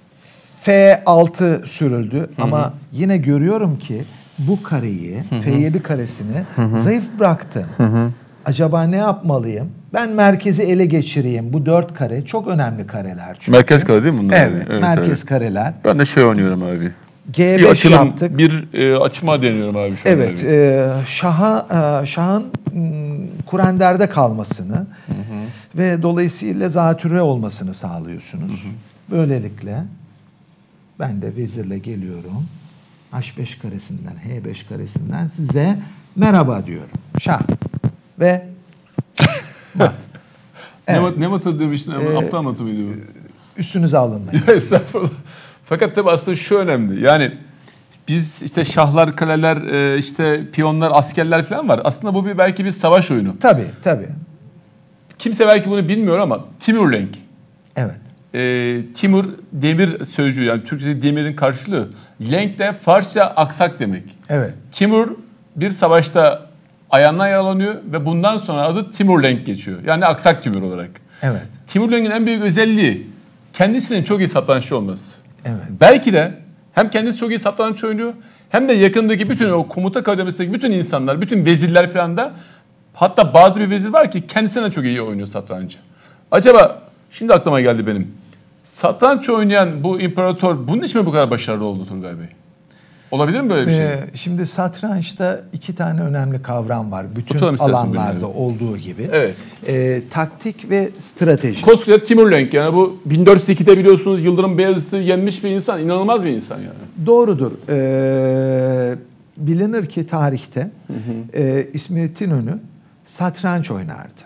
Speaker 2: F altı sürüldü ama yine görüyorum ki bu kareyi, F yedi karesini zayıf bıraktım. Acaba ne yapmalıyım? Ben merkezi ele geçireyim. Bu dört kare çok önemli kareler çünkü.
Speaker 1: Merkez kale değil mi bunlar?
Speaker 2: Evet, merkez kareler.
Speaker 1: Ben de şey oynuyorum abi.
Speaker 2: G
Speaker 1: Bir
Speaker 2: beş
Speaker 1: açılım,
Speaker 2: yaptık.
Speaker 1: bir e, açma deniyorum abi şu an
Speaker 2: Evet,
Speaker 1: abi.
Speaker 2: e, Şah'a, e, Şah'ın m, Kurenderde kalmasını ve dolayısıyla zatürre olmasını sağlıyorsunuz. Böylelikle ben de vezirle geliyorum. H beş karesinden, H beş karesinden size merhaba diyorum. Şah ve mat.
Speaker 1: Ne,
Speaker 2: Evet.
Speaker 1: mat, ne matı demiştin ama
Speaker 2: Ee,
Speaker 1: aptal matı mıydı bu?
Speaker 2: Üstünüze alınmayın.
Speaker 1: Ya estağfurullah. Fakat tabii aslında şu önemli. Yani biz işte şahlar, kaleler, e, işte piyonlar, askerler falan var. Aslında bu bir belki bir savaş oyunu.
Speaker 2: Tabii, tabii.
Speaker 1: Kimse belki bunu bilmiyor ama Timurlenk.
Speaker 2: Evet.
Speaker 1: E, Timur demir sözcüğü, yani Türkçe'de demirin karşılığı. Lenk de Farsça aksak demek.
Speaker 2: Evet.
Speaker 1: Timur bir savaşta ayağından yaralanıyor ve bundan sonra adı Timurlenk geçiyor. Yani aksak Timur olarak.
Speaker 2: Evet.
Speaker 1: Timurlenk'in en büyük özelliği kendisinin çok iyi satranççı olması.
Speaker 2: Evet.
Speaker 1: Belki de hem kendisi çok iyi satranç oynuyor hem de yakındaki bütün o komuta kademesindeki bütün insanlar, bütün vezirler falan da, hatta bazı bir vezir var ki kendisine çok iyi oynuyor satrancı. Acaba şimdi aklıma geldi benim. Satranç oynayan bu imparator bunun için mi bu kadar başarılı oldu Turgay Bey? Olabilir mi böyle bir şey?
Speaker 2: Ee, şimdi satrançta iki tane önemli kavram var. Bütün
Speaker 1: Oturalım istersen
Speaker 2: alanlarda
Speaker 1: benimle.
Speaker 2: olduğu gibi.
Speaker 1: Evet.
Speaker 2: Ee, taktik ve strateji.
Speaker 1: Koskoca Timurlenk, yani bu bin dört yüz ikide biliyorsunuz Yıldırım Beyazıt'ı yenmiş bir insan. İnanılmaz bir insan yani.
Speaker 2: Doğrudur. Ee, bilinir ki tarihte e, İsmet İnönü satranç oynardı.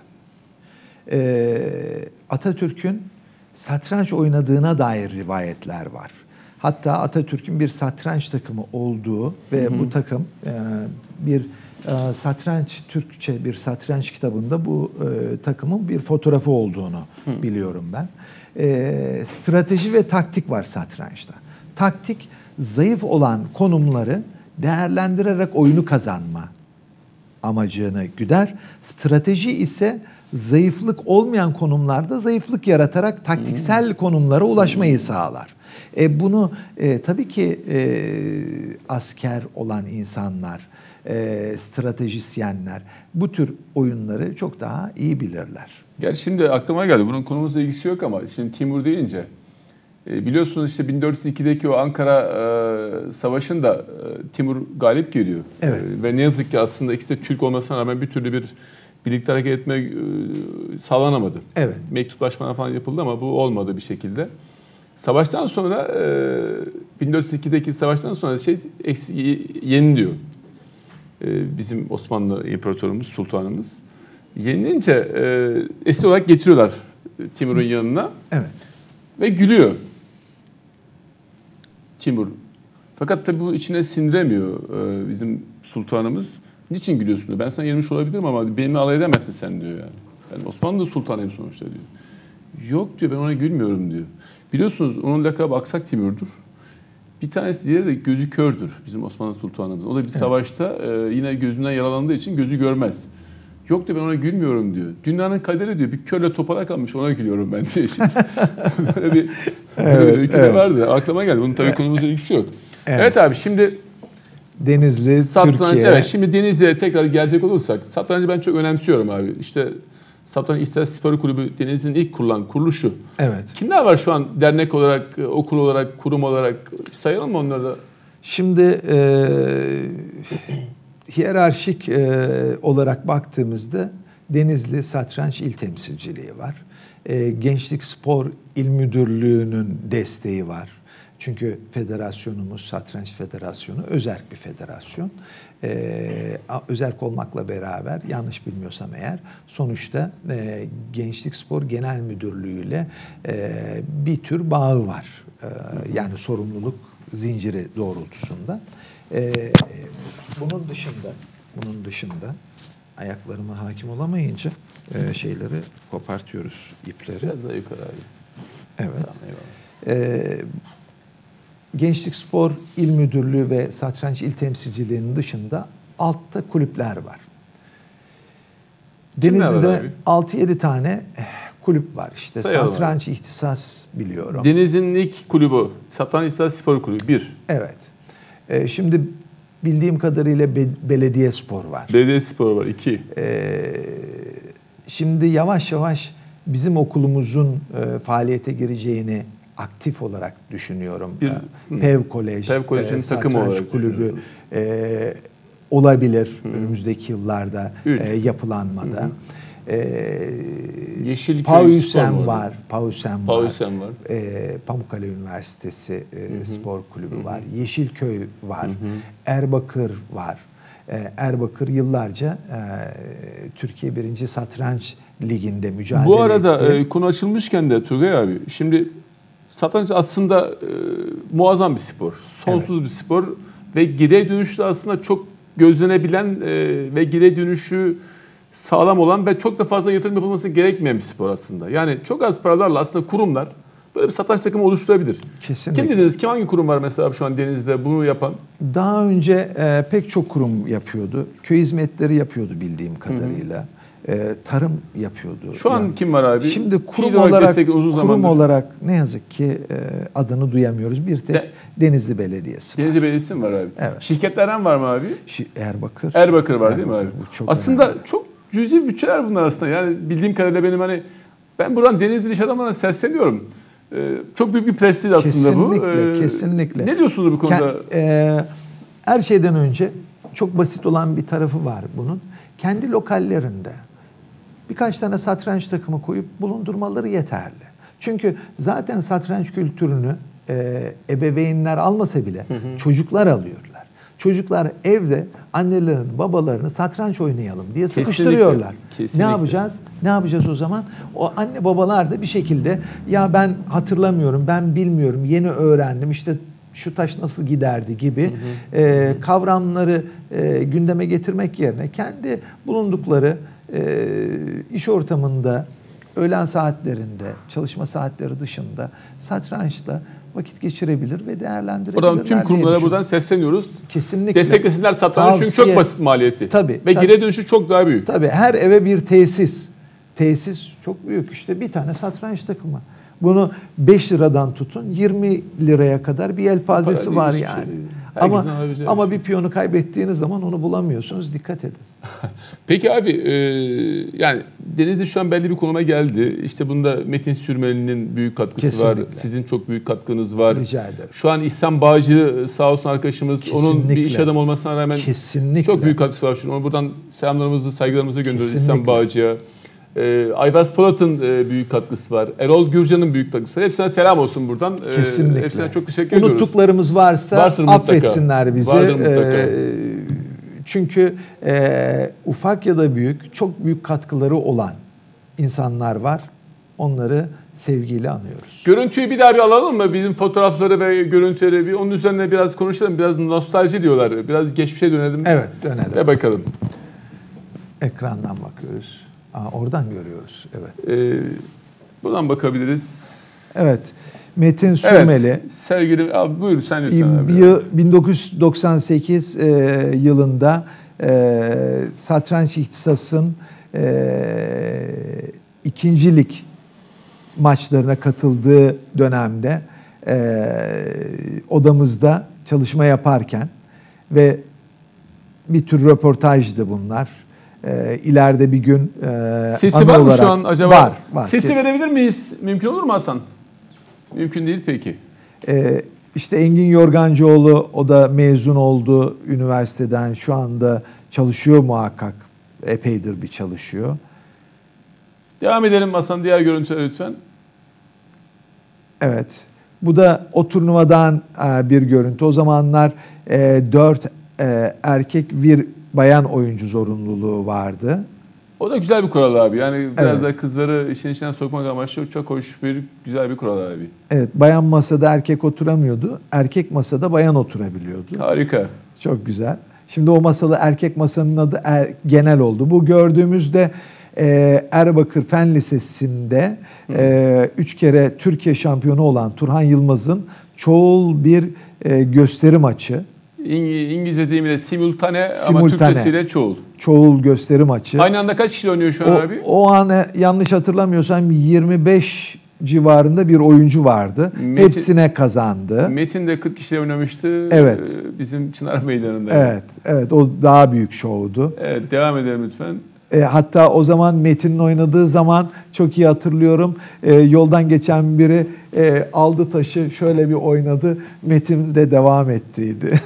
Speaker 2: Ee, Atatürk'ün satranç oynadığına dair rivayetler var. Hatta Atatürk'ün bir satranç takımı olduğu ve hı hı. bu takım e, bir e, satranç, Türkçe bir satranç kitabında bu e, takımın bir fotoğrafı olduğunu hı. biliyorum ben. E, strateji ve taktik var satrançta. Taktik, zayıf olan konumları değerlendirerek oyunu kazanma amacını güder. Strateji ise zayıflık olmayan konumlarda zayıflık yaratarak taktiksel hmm. konumlara ulaşmayı sağlar. E bunu e, tabii ki e, asker olan insanlar, e, stratejisyenler bu tür oyunları çok daha iyi bilirler.
Speaker 1: Gerçi şimdi aklıma geldi. Bunun konumuzla ilgisi yok ama şimdi Timur deyince e, biliyorsunuz işte bin dört yüz ikideki o Ankara e, Savaşı'nda e, Timur galip geliyor.
Speaker 2: Evet.
Speaker 1: E, ve ne yazık ki aslında ikisi de Türk olmasına rağmen bir türlü bir birlikte hareket etme e, sağlanamadı.
Speaker 2: Evet.
Speaker 1: Mektuplaşmalar falan yapıldı ama bu olmadı bir şekilde. Savaştan sonra e, bin dört yüz ikideki savaştan sonra şey eksi, yeniliyor. E, bizim Osmanlı İmparatorumuz, Sultanımız. Yenilince e, esir olarak getiriyorlar Timur'un yanına.
Speaker 2: Evet.
Speaker 1: Ve gülüyor Timur. Fakat tabii bunu içine sindiremiyor e, bizim sultanımız. Niçin gülüyorsun diyor. Ben sana yenilmiş olabilirim ama benimle alay edemezsin sen diyor yani. Ben Osmanlı sultanıyım sonuçta diyor. Yok diyor, ben ona gülmüyorum diyor. Biliyorsunuz onun lakabı Aksak Timur'dur. Bir tanesi diğeri de gözü kördür bizim Osmanlı sultanımız. O da bir evet. savaşta e, yine gözünden yaralandığı için gözü görmez. Yok diyor, ben ona gülmüyorum diyor. Dünyanın kaderi diyor, bir körle topala kalmış, ona gülüyorum ben diyor. Böyle bir evet, öykü evet. de vardı. Aklıma geldi. Bunun tabii konumuzla ilgisi yok. Evet. evet abi şimdi
Speaker 2: Denizli,
Speaker 1: satranç,
Speaker 2: Türkiye.
Speaker 1: Evet, şimdi Denizli'ye tekrar gelecek olursak satrancı ben çok önemsiyorum abi. İşte Satranç İhtisas Spor Kulübü Denizli'nin ilk kurulan kuruluşu. Evet. Kimler var şu an dernek olarak, okul olarak, kurum olarak? Sayalım mı onları da?
Speaker 2: Şimdi e, hiyerarşik e, olarak baktığımızda Denizli Satranç İl Temsilciliği var. E, Gençlik Spor İl Müdürlüğü'nün desteği var. Çünkü federasyonumuz, Satranç Federasyonu özerk bir federasyon. Ee, özerk olmakla beraber, yanlış bilmiyorsam eğer, sonuçta e, Gençlik Spor Genel Müdürlüğü ile e, bir tür bağı var. E, yani sorumluluk zinciri doğrultusunda. Ee, bunun dışında, bunun dışında ayaklarıma hakim olamayınca e, şeyleri kopartıyoruz, ipleri.
Speaker 1: Biraz daha yukarı abi.
Speaker 2: Evet.
Speaker 1: Tamam,
Speaker 2: Ee, Gençlik Spor İl Müdürlüğü ve Satranç İl Temsilciliği'nin dışında altta kulüpler var.
Speaker 1: Kimler var
Speaker 2: Denizli'de
Speaker 1: abi?
Speaker 2: altı yedi tane kulüp var. İşte
Speaker 1: Sayalım
Speaker 2: satranç ihtisas biliyorum.
Speaker 1: Deniz'in Lig Kulübü, Satranç İhtisas Spor Kulübü bir.
Speaker 2: Evet. Ee, şimdi bildiğim kadarıyla be- belediye spor var.
Speaker 1: Belediye Spor var iki.
Speaker 2: Ee, şimdi yavaş yavaş bizim okulumuzun e, faaliyete gireceğini aktif olarak düşünüyorum.
Speaker 1: Bir-
Speaker 2: Ee, Pev Kolej,
Speaker 1: Pev Kolej'in
Speaker 2: e,
Speaker 1: takımı
Speaker 2: satranç
Speaker 1: olarak
Speaker 2: kulübü
Speaker 1: düşünüyorsunuz.
Speaker 2: e, olabilir önümüzdeki yıllarda
Speaker 1: Üç.
Speaker 2: e, yapılanmada. E,
Speaker 1: Yeşilköy
Speaker 2: Pausen
Speaker 1: Spor
Speaker 2: var, Pausen var.
Speaker 1: Pausen var.
Speaker 2: E, Pamukkale Üniversitesi e, Spor Kulübü var. Yeşilköy var. Erbakır var. E, Erbakır yıllarca e, Türkiye birinci Satranç Ligi'nde mücadele
Speaker 1: Bu arada
Speaker 2: etti.
Speaker 1: e, konu açılmışken de Turgay abi, şimdi satranç aslında e, muazzam bir spor. Sonsuz bir spor ve geriye dönüşte aslında çok gözlenebilen e, ve geriye dönüşü sağlam olan ve çok da fazla yatırım yapılması gerekmeyen bir spor aslında. Yani çok az paralarla aslında kurumlar böyle bir satranç takımı oluşturabilir.
Speaker 2: Kesinlikle.
Speaker 1: Kim dediniz? Kim hangi kurum var mesela şu an Deniz'de bunu yapan?
Speaker 2: Daha önce e, pek çok kurum yapıyordu. Köy hizmetleri yapıyordu bildiğim kadarıyla. E, tarım yapıyordu.
Speaker 1: Şu an
Speaker 2: Yani
Speaker 1: kim var abi?
Speaker 2: Şimdi kurum
Speaker 1: Fiil olarak
Speaker 2: olarak
Speaker 1: destek uzun
Speaker 2: kurum
Speaker 1: zamandır.
Speaker 2: olarak ne yazık ki e, adını duyamıyoruz. Bir tek
Speaker 1: De-
Speaker 2: Denizli Belediyesi var.
Speaker 1: Denizli Belediyesi mi var abi?
Speaker 2: Evet.
Speaker 1: Şirketlerden var mı abi?
Speaker 2: Şi- Erbakır.
Speaker 1: Erbakır var değil mi abi?
Speaker 2: Erbakır, bu çok
Speaker 1: Aslında
Speaker 2: önemli.
Speaker 1: çok cüzi bütçeler bunlar aslında. Yani bildiğim kadarıyla benim hani ben buradan Denizli iş adamlarına sesleniyorum. Ee, çok büyük bir prestij aslında bu.
Speaker 2: Kesinlikle,
Speaker 1: Ee,
Speaker 2: kesinlikle.
Speaker 1: Ne diyorsunuz bu konuda?
Speaker 2: Ken- e, her şeyden önce çok basit olan bir tarafı var bunun. Kendi lokallerinde birkaç tane satranç takımı koyup bulundurmaları yeterli. Çünkü zaten satranç kültürünü e, ebeveynler almasa bile çocuklar alıyorlar. Çocuklar evde annelerini, babalarını satranç oynayalım diye
Speaker 1: Kesinlikle,
Speaker 2: sıkıştırıyorlar.
Speaker 1: kesinlikle.
Speaker 2: Ne yapacağız? Ne yapacağız o zaman? O anne babalar da bir şekilde ya ben hatırlamıyorum, ben bilmiyorum, yeni öğrendim işte şu taş nasıl giderdi gibi e, kavramları e, gündeme getirmek yerine kendi bulundukları e, iş ortamında öğlen saatlerinde, çalışma saatleri dışında satrançla vakit geçirebilir ve değerlendirebilirler.
Speaker 1: Oradan tüm
Speaker 2: diye
Speaker 1: kurumlara
Speaker 2: düşünüyorum.
Speaker 1: buradan sesleniyoruz.
Speaker 2: Kesinlikle.
Speaker 1: Desteklesinler satrancı çünkü çok
Speaker 2: Tavsiye-
Speaker 1: basit maliyeti.
Speaker 2: Tabii,
Speaker 1: Ve
Speaker 2: tabii.
Speaker 1: geriye dönüşü çok daha büyük.
Speaker 2: Tabii her eve bir tesis. Tesis çok büyük. İşte bir tane satranç takımı. Bunu beş liradan tutun yirmi liraya kadar bir yelpazesi
Speaker 1: Para
Speaker 2: var
Speaker 1: değil, hiçbir
Speaker 2: yani.
Speaker 1: şey değil. Herkesin
Speaker 2: Ama
Speaker 1: alabileceği
Speaker 2: ama
Speaker 1: bir şey.
Speaker 2: bir piyonu kaybettiğiniz zaman onu bulamıyorsunuz. Dikkat edin.
Speaker 1: Peki abi e, yani Denizli şu an belli bir konuma geldi. İşte bunda Metin Sürmeli'nin büyük katkısı var.
Speaker 2: Kesinlikle.
Speaker 1: Sizin çok büyük katkınız var.
Speaker 2: Rica ederim.
Speaker 1: Şu an İhsan Bağcı sağ olsun arkadaşımız. Onun bir
Speaker 2: Kesinlikle.
Speaker 1: iş adamı olmasına rağmen
Speaker 2: Kesinlikle.
Speaker 1: çok büyük katkısı var. Şunu buradan selamlarımızı, saygılarımızı gönderiyoruz
Speaker 2: Kesinlikle.
Speaker 1: İhsan Bağcı'ya. Ee, Ayvaz Polat'ın e, büyük katkısı var. Erol Gürcan'ın büyük katkısı var. Hepsine selam olsun buradan. Ee,
Speaker 2: Kesinlikle.
Speaker 1: Hepsine çok teşekkür ediyoruz.
Speaker 2: Unuttuklarımız varsa
Speaker 1: Vardır mutlaka.
Speaker 2: affetsinler bizi.
Speaker 1: Vardır mutlaka.
Speaker 2: Ee, çünkü e, ufak ya da büyük çok büyük katkıları olan insanlar var. Onları sevgiyle anıyoruz.
Speaker 1: Görüntüyü bir daha bir alalım mı? Bizim fotoğrafları ve görüntüleri bir onun üzerine biraz konuşalım. Biraz nostalji diyorlar. Biraz geçmişe dönelim.
Speaker 2: Evet, dönelim.
Speaker 1: Ve bakalım.
Speaker 2: Ekrandan bakıyoruz. Aa, oradan görüyoruz. Evet.
Speaker 1: Ee, buradan bakabiliriz.
Speaker 2: Evet. Metin Sürmeli.
Speaker 1: Evet. Sevgili abi buyur sen lütfen abi.
Speaker 2: Yıl- bin dokuz yüz doksan sekiz e, yılında e, satranç ihtisasın e, ikincilik maçlarına katıldığı dönemde e, odamızda çalışma yaparken ve bir tür röportajdı bunlar. E, ileride bir gün e,
Speaker 1: Sesi
Speaker 2: anı
Speaker 1: var mı
Speaker 2: olarak-
Speaker 1: şu an acaba?
Speaker 2: Var. var.
Speaker 1: Sesi verebilir miyiz? Mümkün olur mu Hasan? Mümkün değil peki.
Speaker 2: Ee, işte Engin Yorgancıoğlu, o da mezun oldu üniversiteden. Şu anda çalışıyor muhakkak. Epeydir bir çalışıyor.
Speaker 1: Devam edelim Hasan diğer görüntüler lütfen.
Speaker 2: Evet. Bu da o turnuvadan e, bir görüntü. O zamanlar e, dört e, erkek bir bayan oyuncu zorunluluğu vardı.
Speaker 1: O da güzel bir kural abi. Yani biraz
Speaker 2: Evet.
Speaker 1: da kızları işin içine sokmak amaçlı çok hoş bir güzel bir kural abi.
Speaker 2: Evet, bayan masada erkek oturamıyordu. Erkek masada bayan oturabiliyordu.
Speaker 1: Harika.
Speaker 2: Çok güzel. Şimdi o masalı erkek masanın adı er, genel oldu. Bu gördüğümüzde e, Erbakır Fen Lisesi'nde e, üç kere Türkiye şampiyonu olan Turhan Yılmaz'ın çoğul bir e, gösteri maçı.
Speaker 1: İngilizce deyimiyle simultane,
Speaker 2: simultane
Speaker 1: ama Türkçesiyle çoğul.
Speaker 2: Çoğul gösteri maçı.
Speaker 1: Aynı anda kaç kişi oynuyor şu an
Speaker 2: o,
Speaker 1: abi?
Speaker 2: O an yanlış hatırlamıyorsam yirmi beş civarında bir oyuncu vardı. Metin, Hepsine kazandı.
Speaker 1: Metin de kırk kişiyle oynamıştı.
Speaker 2: Evet.
Speaker 1: Bizim Çınar Meydanı'nda.
Speaker 2: Evet, evet. O daha büyük şovdu.
Speaker 1: Evet, devam edelim lütfen.
Speaker 2: E, hatta o zaman Metin'in oynadığı zaman çok iyi hatırlıyorum. E, yoldan geçen biri e, aldı taşı şöyle bir oynadı. Metin de devam ettiydi.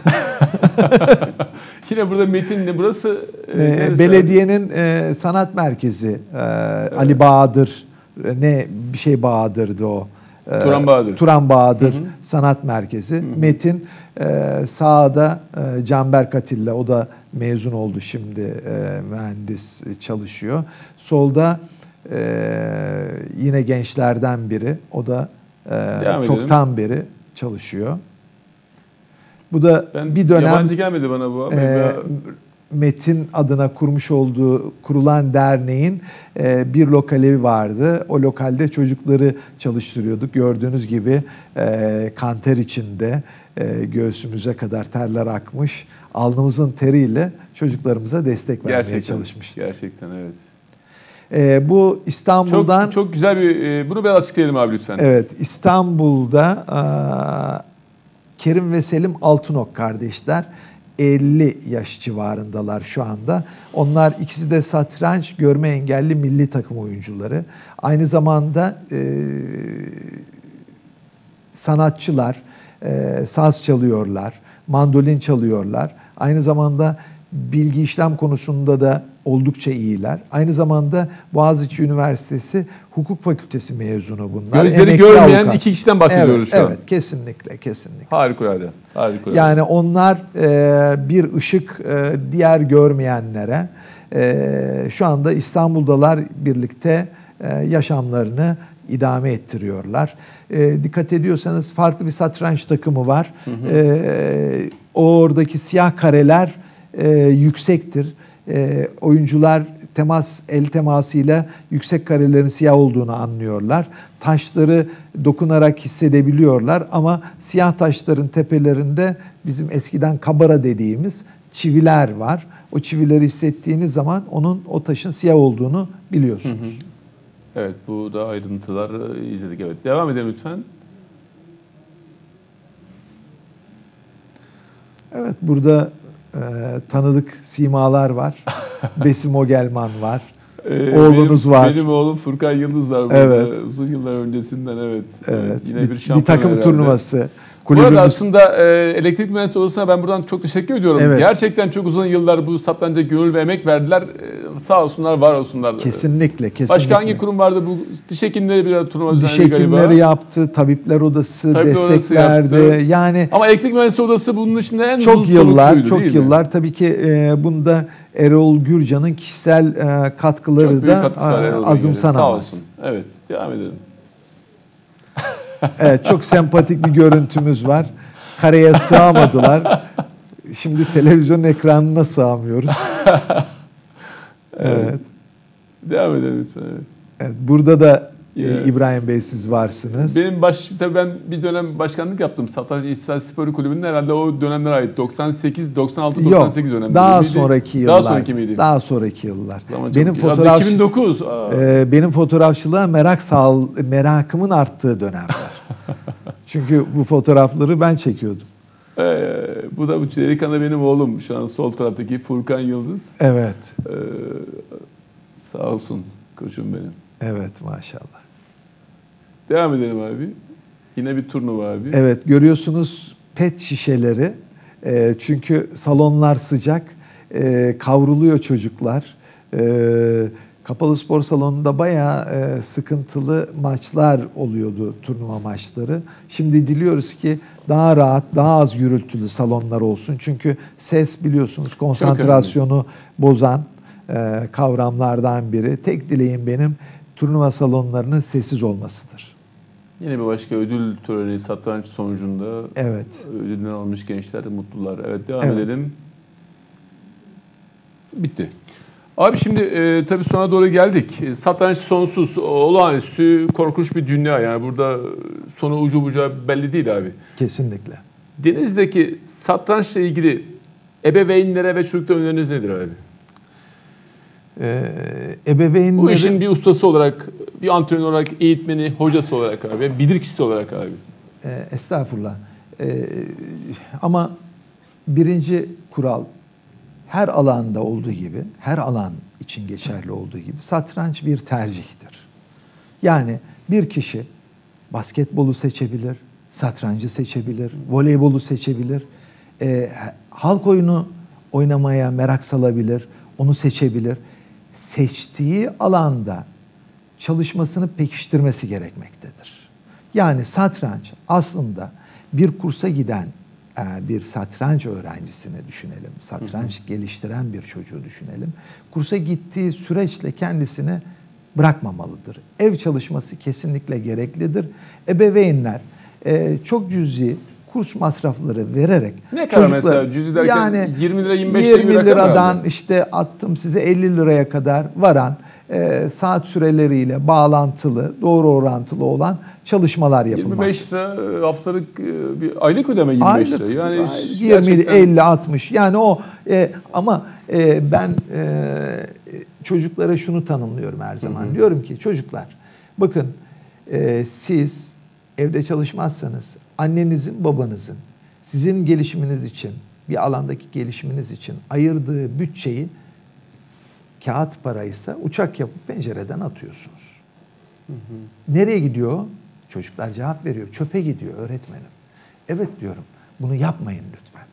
Speaker 1: Yine burada Metin'le burası
Speaker 2: e, belediyenin e, sanat merkezi. E, evet. Ali Bahadır ne bir şey Bahadır'dı o. E,
Speaker 1: Turan Bahadır.
Speaker 2: Turan Bahadır hı hı. Sanat Merkezi. Hı hı. Metin e, sağda e, Canberk Atilla, o da mezun oldu şimdi, e, mühendis çalışıyor. Solda e, yine gençlerden biri, o da e, çoktan beri çalışıyor. Bu da
Speaker 1: ben
Speaker 2: bir dönem
Speaker 1: yabancı gelmedi bana bu.
Speaker 2: E, Metin adına kurmuş olduğu, kurulan derneğin e, bir lokali vardı. O lokalde çocukları çalıştırıyorduk. Gördüğünüz gibi e, kanter içinde e, göğsümüze kadar terler akmış. Alnımızın teriyle çocuklarımıza destek vermeye gerçekten, çalışmıştık.
Speaker 1: Gerçekten evet.
Speaker 2: E, bu İstanbul'dan...
Speaker 1: Çok, çok güzel bir... E, bunu biraz açıklayalım abi lütfen.
Speaker 2: Evet, İstanbul'da e, Kerim ve Selim Altınok kardeşler. elli yaş civarındalar şu anda. Onlar ikisi de satranç, görme engelli milli takım oyuncuları. Aynı zamanda e, sanatçılar, e, saz çalıyorlar, mandolin çalıyorlar. Aynı zamanda bilgi işlem konusunda da oldukça iyiler. Aynı zamanda Boğaziçi Üniversitesi Hukuk Fakültesi mezunu bunlar.
Speaker 1: Gözleri
Speaker 2: Emekli
Speaker 1: görmeyen
Speaker 2: avukat.
Speaker 1: iki kişiden bahsediyoruz
Speaker 2: evet,
Speaker 1: şu an.
Speaker 2: Evet, kesinlikle, kesinlikle.
Speaker 1: Harikulade. Harikulade.
Speaker 2: Yani onlar e, bir ışık e, diğer görmeyenlere. E, şu anda İstanbul'dalar, birlikte e, yaşamlarını idame ettiriyorlar. E, dikkat ediyorsanız farklı bir satranç takımı var. Hı hı. E, oradaki siyah kareler e, yüksektir. E, oyuncular temas, el temasıyla yüksek karelerin siyah olduğunu anlıyorlar. Taşları dokunarak hissedebiliyorlar ama siyah taşların tepelerinde bizim eskiden kabara dediğimiz çiviler var. O çivileri hissettiğiniz zaman onun, o taşın siyah olduğunu biliyorsunuz. Hı hı.
Speaker 1: Evet, bu da ayrıntılar izledik. Evet, devam edelim lütfen.
Speaker 2: Evet, burada e, tanıdık simalar var. Besim Ogelman var. Ee, Oğlunuz
Speaker 1: benim,
Speaker 2: var.
Speaker 1: Benim oğlum Furkan Yıldız var burada.
Speaker 2: Evet.
Speaker 1: Uzun yıllar öncesinden evet.
Speaker 2: Evet.
Speaker 1: Yine
Speaker 2: bir,
Speaker 1: bir,
Speaker 2: bir takım herhalde. Turnuvası.
Speaker 1: Kulübümüz... Bu arada aslında e, Elektrik Mühendisliği Odası'na ben buradan çok teşekkür ediyorum. Evet. Gerçekten çok uzun yıllar bu satranca gönül ve emek verdiler. E, sağ olsunlar, var olsunlar.
Speaker 2: Kesinlikle, kesinlikle.
Speaker 1: Başka hangi kurum vardı bu? Diş hekimleri bir turnuva
Speaker 2: Diş hekimleri yaptı, Tabipler Odası Tabipler destek Odası verdi. Yaptı. Yani
Speaker 1: ama Elektrik Mühendisliği Odası bunun içinde en
Speaker 2: çok
Speaker 1: uzun
Speaker 2: yıllar, çok yıllar. Tabii ki e, bunda Erol Gürcan'ın kişisel e, katkıları
Speaker 1: çok
Speaker 2: da azımsanamaz.
Speaker 1: Sağ olsun. Evet, devam edelim.
Speaker 2: Evet, çok sempatik bir görüntümüz var. Kareye sığamadılar. Şimdi televizyonun ekranına sığamıyoruz.
Speaker 1: Evet. Evet. Devam edelim lütfen. Evet.
Speaker 2: Evet, burada da yeah. İbrahim Bey siz varsınız.
Speaker 1: Benim baş, tabii ben bir dönem başkanlık yaptım. Satranç İhtisas Sporu Kulübü'nün herhalde o dönemlere ait. doksan sekiz, doksan altı, doksan sekiz dönemleri.
Speaker 2: Daha
Speaker 1: miydi?
Speaker 2: sonraki yıllar.
Speaker 1: Daha sonraki miydi?
Speaker 2: Daha sonraki yıllar.
Speaker 1: Zaman
Speaker 2: benim fotoğraf
Speaker 1: iki bin dokuz.
Speaker 2: E, benim fotoğrafçılığa merak sağ merakımın arttığı dönemler. Çünkü bu fotoğrafları ben çekiyordum.
Speaker 1: Ee, bu da bu delikanlı benim oğlum. Şu an sol taraftaki Furkan Yıldız.
Speaker 2: Evet.
Speaker 1: Ee, sağ olsun koçum benim.
Speaker 2: Evet, maşallah.
Speaker 1: Devam edelim abi. Yine bir turnuva abi.
Speaker 2: Evet, görüyorsunuz pet şişeleri. E, çünkü salonlar sıcak. E, kavruluyor çocuklar. E, Kapalı spor salonunda bayağı e, sıkıntılı maçlar oluyordu, turnuva maçları. Şimdi diliyoruz ki daha rahat, daha az gürültülü salonlar olsun. Çünkü ses biliyorsunuz konsantrasyonu bozan e, kavramlardan biri. Tek dileğim benim turnuva salonlarının sessiz olmasıdır.
Speaker 1: Yine bir başka ödül töreni satranç sonucunda.
Speaker 2: Evet.
Speaker 1: Ödülünü almış gençler de mutlular. Evet, devam
Speaker 2: Evet.
Speaker 1: edelim. Bitti. Abi şimdi e, tabii sona doğru geldik. E, satranç sonsuz, olağanüstü, korkunç bir dünya. Yani burada sonu ucu bucağı belli değil abi.
Speaker 2: Kesinlikle.
Speaker 1: Deniz'deki satrançla ilgili ebeveynlere ve çocuklara öneriniz nedir abi?
Speaker 2: Ee, ebeveynleri...
Speaker 1: Bu işin bir ustası olarak, bir antrenör olarak, eğitmeni, hocası olarak abi, bilirkişisi olarak abi.
Speaker 2: Ee, estağfurullah. Ee, ama birinci kural her alanda olduğu gibi, her alan için geçerli olduğu gibi satranç bir tercihtir. Yani bir kişi basketbolu seçebilir, satrancı seçebilir, voleybolu seçebilir, e, halk oyunu oynamaya merak salabilir, onu seçebilir. Seçtiği alanda çalışmasını pekiştirmesi gerekmektedir. Yani satranç aslında bir kursa giden bir satranç öğrencisini düşünelim. Satranç hı hı. geliştiren bir çocuğu düşünelim. Kursa gittiği süreçle kendisini bırakmamalıdır. Ev çalışması kesinlikle gereklidir. Ebeveynler e, çok cüzi kurs masrafları vererek
Speaker 1: ne kadar mesela cüzi derken
Speaker 2: yani
Speaker 1: yirmi lira yirmi beş
Speaker 2: yirmi
Speaker 1: lira
Speaker 2: liradan mi? işte attım size elli liraya kadar varan e, saat süreleriyle bağlantılı, doğru orantılı olan çalışmalar yapılmaktadır.
Speaker 1: yirmi beş lira haftalık bir aylık ödeme yirmi beş lira. Yani
Speaker 2: yirmi, gerçekten... elli, altmış yani o e, ama e, ben e, çocuklara şunu tanımlıyorum her zaman. Hı hı. Diyorum ki çocuklar bakın e, siz evde çalışmazsanız annenizin babanızın sizin gelişiminiz için bir alandaki gelişiminiz için ayırdığı bütçeyi kağıt paraysa uçak yapıp pencereden atıyorsunuz. Hı hı. Nereye gidiyor? Çocuklar cevap veriyor. Çöpe gidiyor öğretmenim. Evet diyorum. Bunu yapmayın lütfen.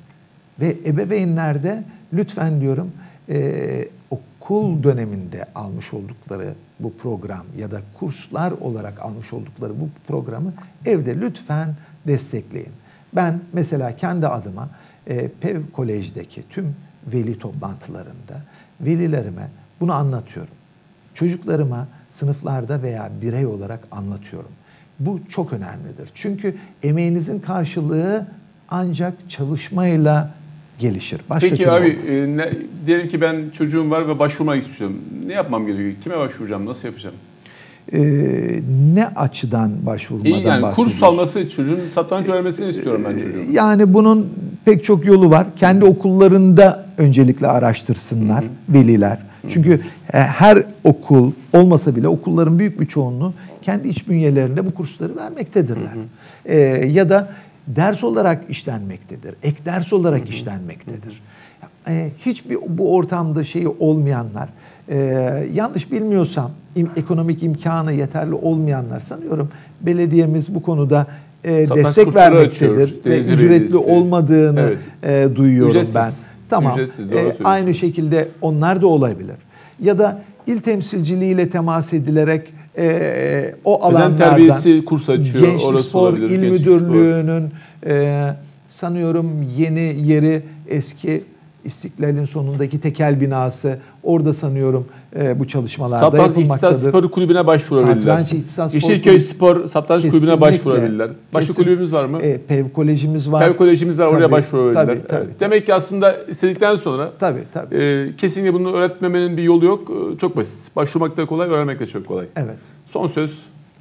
Speaker 2: Ve ebeveynler de lütfen diyorum e, okul döneminde almış oldukları bu program ya da kurslar olarak almış oldukları bu programı evde lütfen destekleyin. Ben mesela kendi adıma e, P E V Kolej'deki tüm veli toplantılarında velilerime bunu anlatıyorum. Çocuklarıma sınıflarda veya birey olarak anlatıyorum. Bu çok önemlidir. Çünkü emeğinizin karşılığı ancak çalışmayla gelişir. Başka
Speaker 1: Peki abi e, ne, diyelim ki ben çocuğum var ve başvurmak istiyorum. Ne yapmam gerekiyor? Kime başvuracağım? Nasıl yapacağım?
Speaker 2: Ee, ne açıdan başvurmadan
Speaker 1: İyi, yani
Speaker 2: bahsediyorsun?
Speaker 1: kurs alması, çocuğun satranç öğrenmesini istiyorum ben çocuğum.
Speaker 2: Yani bunun pek çok yolu var. Kendi okullarında öncelikle araştırsınlar hı hı. veliler. Çünkü hı hı. her okul olmasa bile okulların büyük bir çoğunluğu kendi iç bünyelerinde bu kursları vermektedirler. Hı hı. Ee, ya da ders olarak işlenmektedir. Ek ders olarak hı hı. işlenmektedir. Hı hı. Ee, hiçbir bu ortamda şeyi olmayanlar, e, yanlış bilmiyorsam im, ekonomik imkanı yeterli olmayanlar sanıyorum belediyemiz bu konuda e, destek vermektedir ve ücretli belediyesi. olmadığını evet. e, duyuyorum Ücretsiz. ben. Tamam.
Speaker 1: Ücretsiz,
Speaker 2: e, aynı şekilde onlar da olabilir. Ya da il temsilciliğiyle temas edilerek e, o alanlardan
Speaker 1: terbiyesi kurs açıyor.
Speaker 2: Gençlik Spor İl Müdürlüğü'nün e, sanıyorum yeni yeri eski İstiklal'in sonundaki tekel binası. Orada sanıyorum e, bu çalışmalarda
Speaker 1: Satranç
Speaker 2: yapılmaktadır.
Speaker 1: İhtisas Spor Kulübü'ne başvurabilirler.
Speaker 2: Satranç İhtisas Spor
Speaker 1: Yeşilköy Spor Satranç Kesinlikle. Kulübü'ne başvurabilirler. Başka Kesin. kulübümüz var mı?
Speaker 2: E, P E V Kolejimiz var.
Speaker 1: P E V Kolejimiz var. Tabii, oraya başvurabilirler.
Speaker 2: Tabii, tabii,
Speaker 1: evet. Demek ki aslında istedikten sonra
Speaker 2: tabii, tabii.
Speaker 1: E, kesinlikle bunu öğretmemenin bir yolu yok. Çok basit. Başvurmak da kolay, öğrenmek de çok kolay.
Speaker 2: Evet.
Speaker 1: Son söz.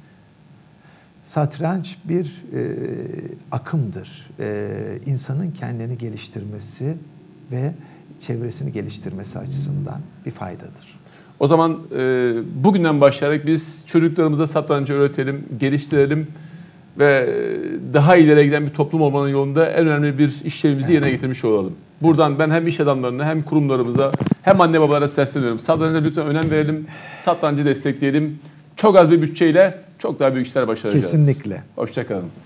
Speaker 2: Satranç bir e, akımdır. E, insanın kendini geliştirmesi ve çevresini geliştirmesi açısından bir faydadır.
Speaker 1: O zaman e, bugünden başlayarak biz çocuklarımıza satrancı öğretelim, geliştirelim ve daha ileriye giden bir toplum olmanın yolunda en önemli bir işlevimizi yerine getirmiş olalım. Buradan ben hem iş adamlarına hem kurumlarımıza hem anne babalara sesleniyorum. Satranca lütfen önem verelim, satrancı destekleyelim. Çok az bir bütçeyle çok daha büyük işler başaracağız.
Speaker 2: Kesinlikle.
Speaker 1: Hoşça kalın.